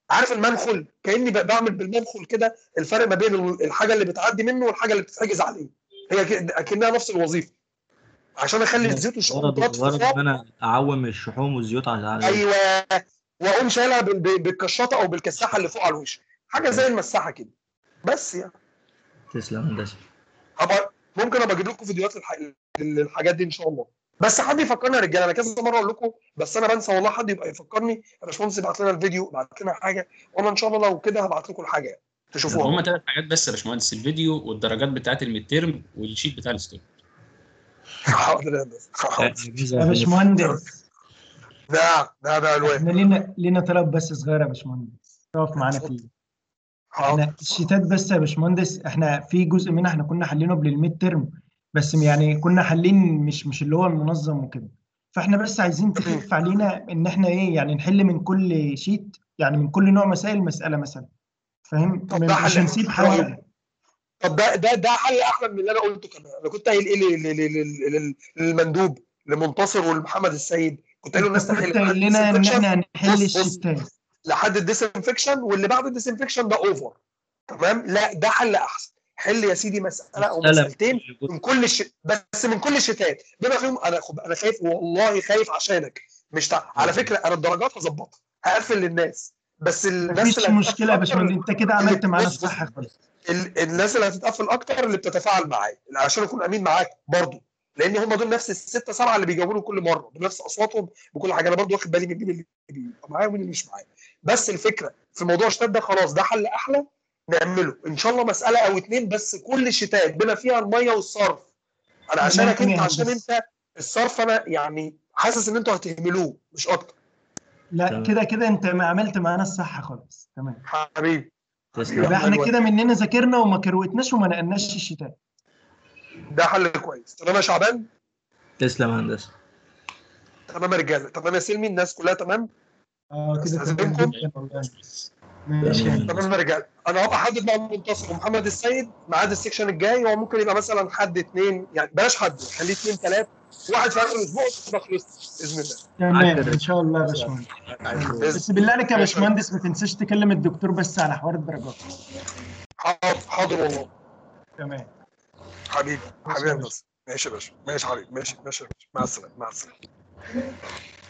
Speaker 1: عارف المنخل، كاني بعمل بالمنخل كده الفرق ما بين الحاجه اللي بتعدي منه والحاجه اللي بتتحجز عليه، هي اكنها نفس الوظيفه، عشان اخلي الزيوت والشحوم
Speaker 3: غرض ان انا اعوم الشحوم والزيوت على
Speaker 1: ايوه، واقوم شايلها بالكشاطه او بالكساحه اللي فوق على الوش، حاجه زي المساحه كده بس يعني.
Speaker 3: تسلم هندسه.
Speaker 1: ممكن ابقى اجيب لكم فيديوهات للحاجات دي ان شاء الله، بس حد يفكرني يا رجاله، انا كذا مره اقول لكم بس انا بنسى والله، حد يبقى يفكرني يا باشمهندس، يبعت لنا الفيديو، يبعت لنا حاجه، وانا ان شاء الله لو كده هبعت لكم الحاجه يعني تشوفوها.
Speaker 12: هم 3 حاجات بس يا باشمهندس، الفيديو والدرجات بتاعت الميد تيرم والشيت بتاع الستور.
Speaker 1: حاضر يا هندسه، حاضر
Speaker 2: يا باشمهندس.
Speaker 1: ده الوان.
Speaker 2: احنا لينا طلب بس صغير يا باشمهندس، تقف معانا فيه. احنا الشيتات بس يا باشمهندس، احنا في جزء منها احنا كنا حلينه قبل الميد ترم، بس يعني كنا حالين مش اللي هو المنظم وكده، فاحنا بس عايزين تخف علينا ان احنا ايه يعني نحل من كل شيت، يعني من كل نوع مسائل مساله مثلا، فاهم؟ مش هنسيب حاجه.
Speaker 1: طب ده حل احلى من اللي انا قلته كمان. انا كنت قايل ايه للمندوب لمنتصر والمحمد السيد، كنت قايل له الناس تحل
Speaker 2: كنت قايل لنا ان احنا هنحل الشيتات
Speaker 1: لحد الديسانفكشن، واللي بعد الديسانفكشن ده اوفر، تمام؟ لا ده حل احسن، حل يا سيدي مساله او مسالتين من كل بس من كل الشتات بما فيهم. انا خايف والله، خايف عشانك، مش على فكره انا الدرجات هظبطها، هقفل للناس، بس الناس
Speaker 2: مفيش مشكله يا باشمهندس، انت كده عملت معانا الصح خالص.
Speaker 1: الناس اللي هتتقفل اكتر اللي بتتفاعل معايا، عشان اكون امين معاك برضو، لان هم دول نفس الستة 7 اللي بيجاوبوني كل مره بنفس اصواتهم بكل حاجه، انا برضو واخد بالي من مين اللي بيبقى معايا ومين اللي مش معايا. بس الفكره في موضوع الشتات ده خلاص، ده حل احلى نعمله ان شاء الله، مساله او 2 بس كل الشتات بما فيها الميه والصرف. انا عشانك انت، عشان انت الصرف انا يعني حاسس ان انتوا هتهملوه مش اكتر.
Speaker 2: لا كده انت ما عملت معانا الصح خالص، تمام
Speaker 1: حبيبي.
Speaker 2: يبقى احنا كده مننا ذاكرنا وما كروتناش وما نقلناش الشتات.
Speaker 1: ده حل كويس. تمام يا شعبان.
Speaker 3: تسلم يا هندسه.
Speaker 1: تمام يا رجاله. تمام يا سلمي، الناس كلها تمام.
Speaker 2: كده تمام جدا والله. ماشي
Speaker 1: تمام يا رجاله. انا هبقى احدد مع منتصر ومحمد السيد ميعاد السكشن الجاي، هو ممكن يبقى مثلا حد 2 يعني، بلاش حد، خليه 2 3 واحد في اخر الاسبوع تبقى خلصت باذن الله.
Speaker 2: تمام ان شاء الله يا باشمهندس، بس بالله عليك يا باشمهندس ما تنساش تكلم الدكتور بس على حوار الدرجات.
Speaker 1: حاضر والله.
Speaker 2: تمام
Speaker 1: حبيبي يا هندسه. ماشي يا باشا، ماشي حبيبي، ماشي يا باشا، مع السلامه.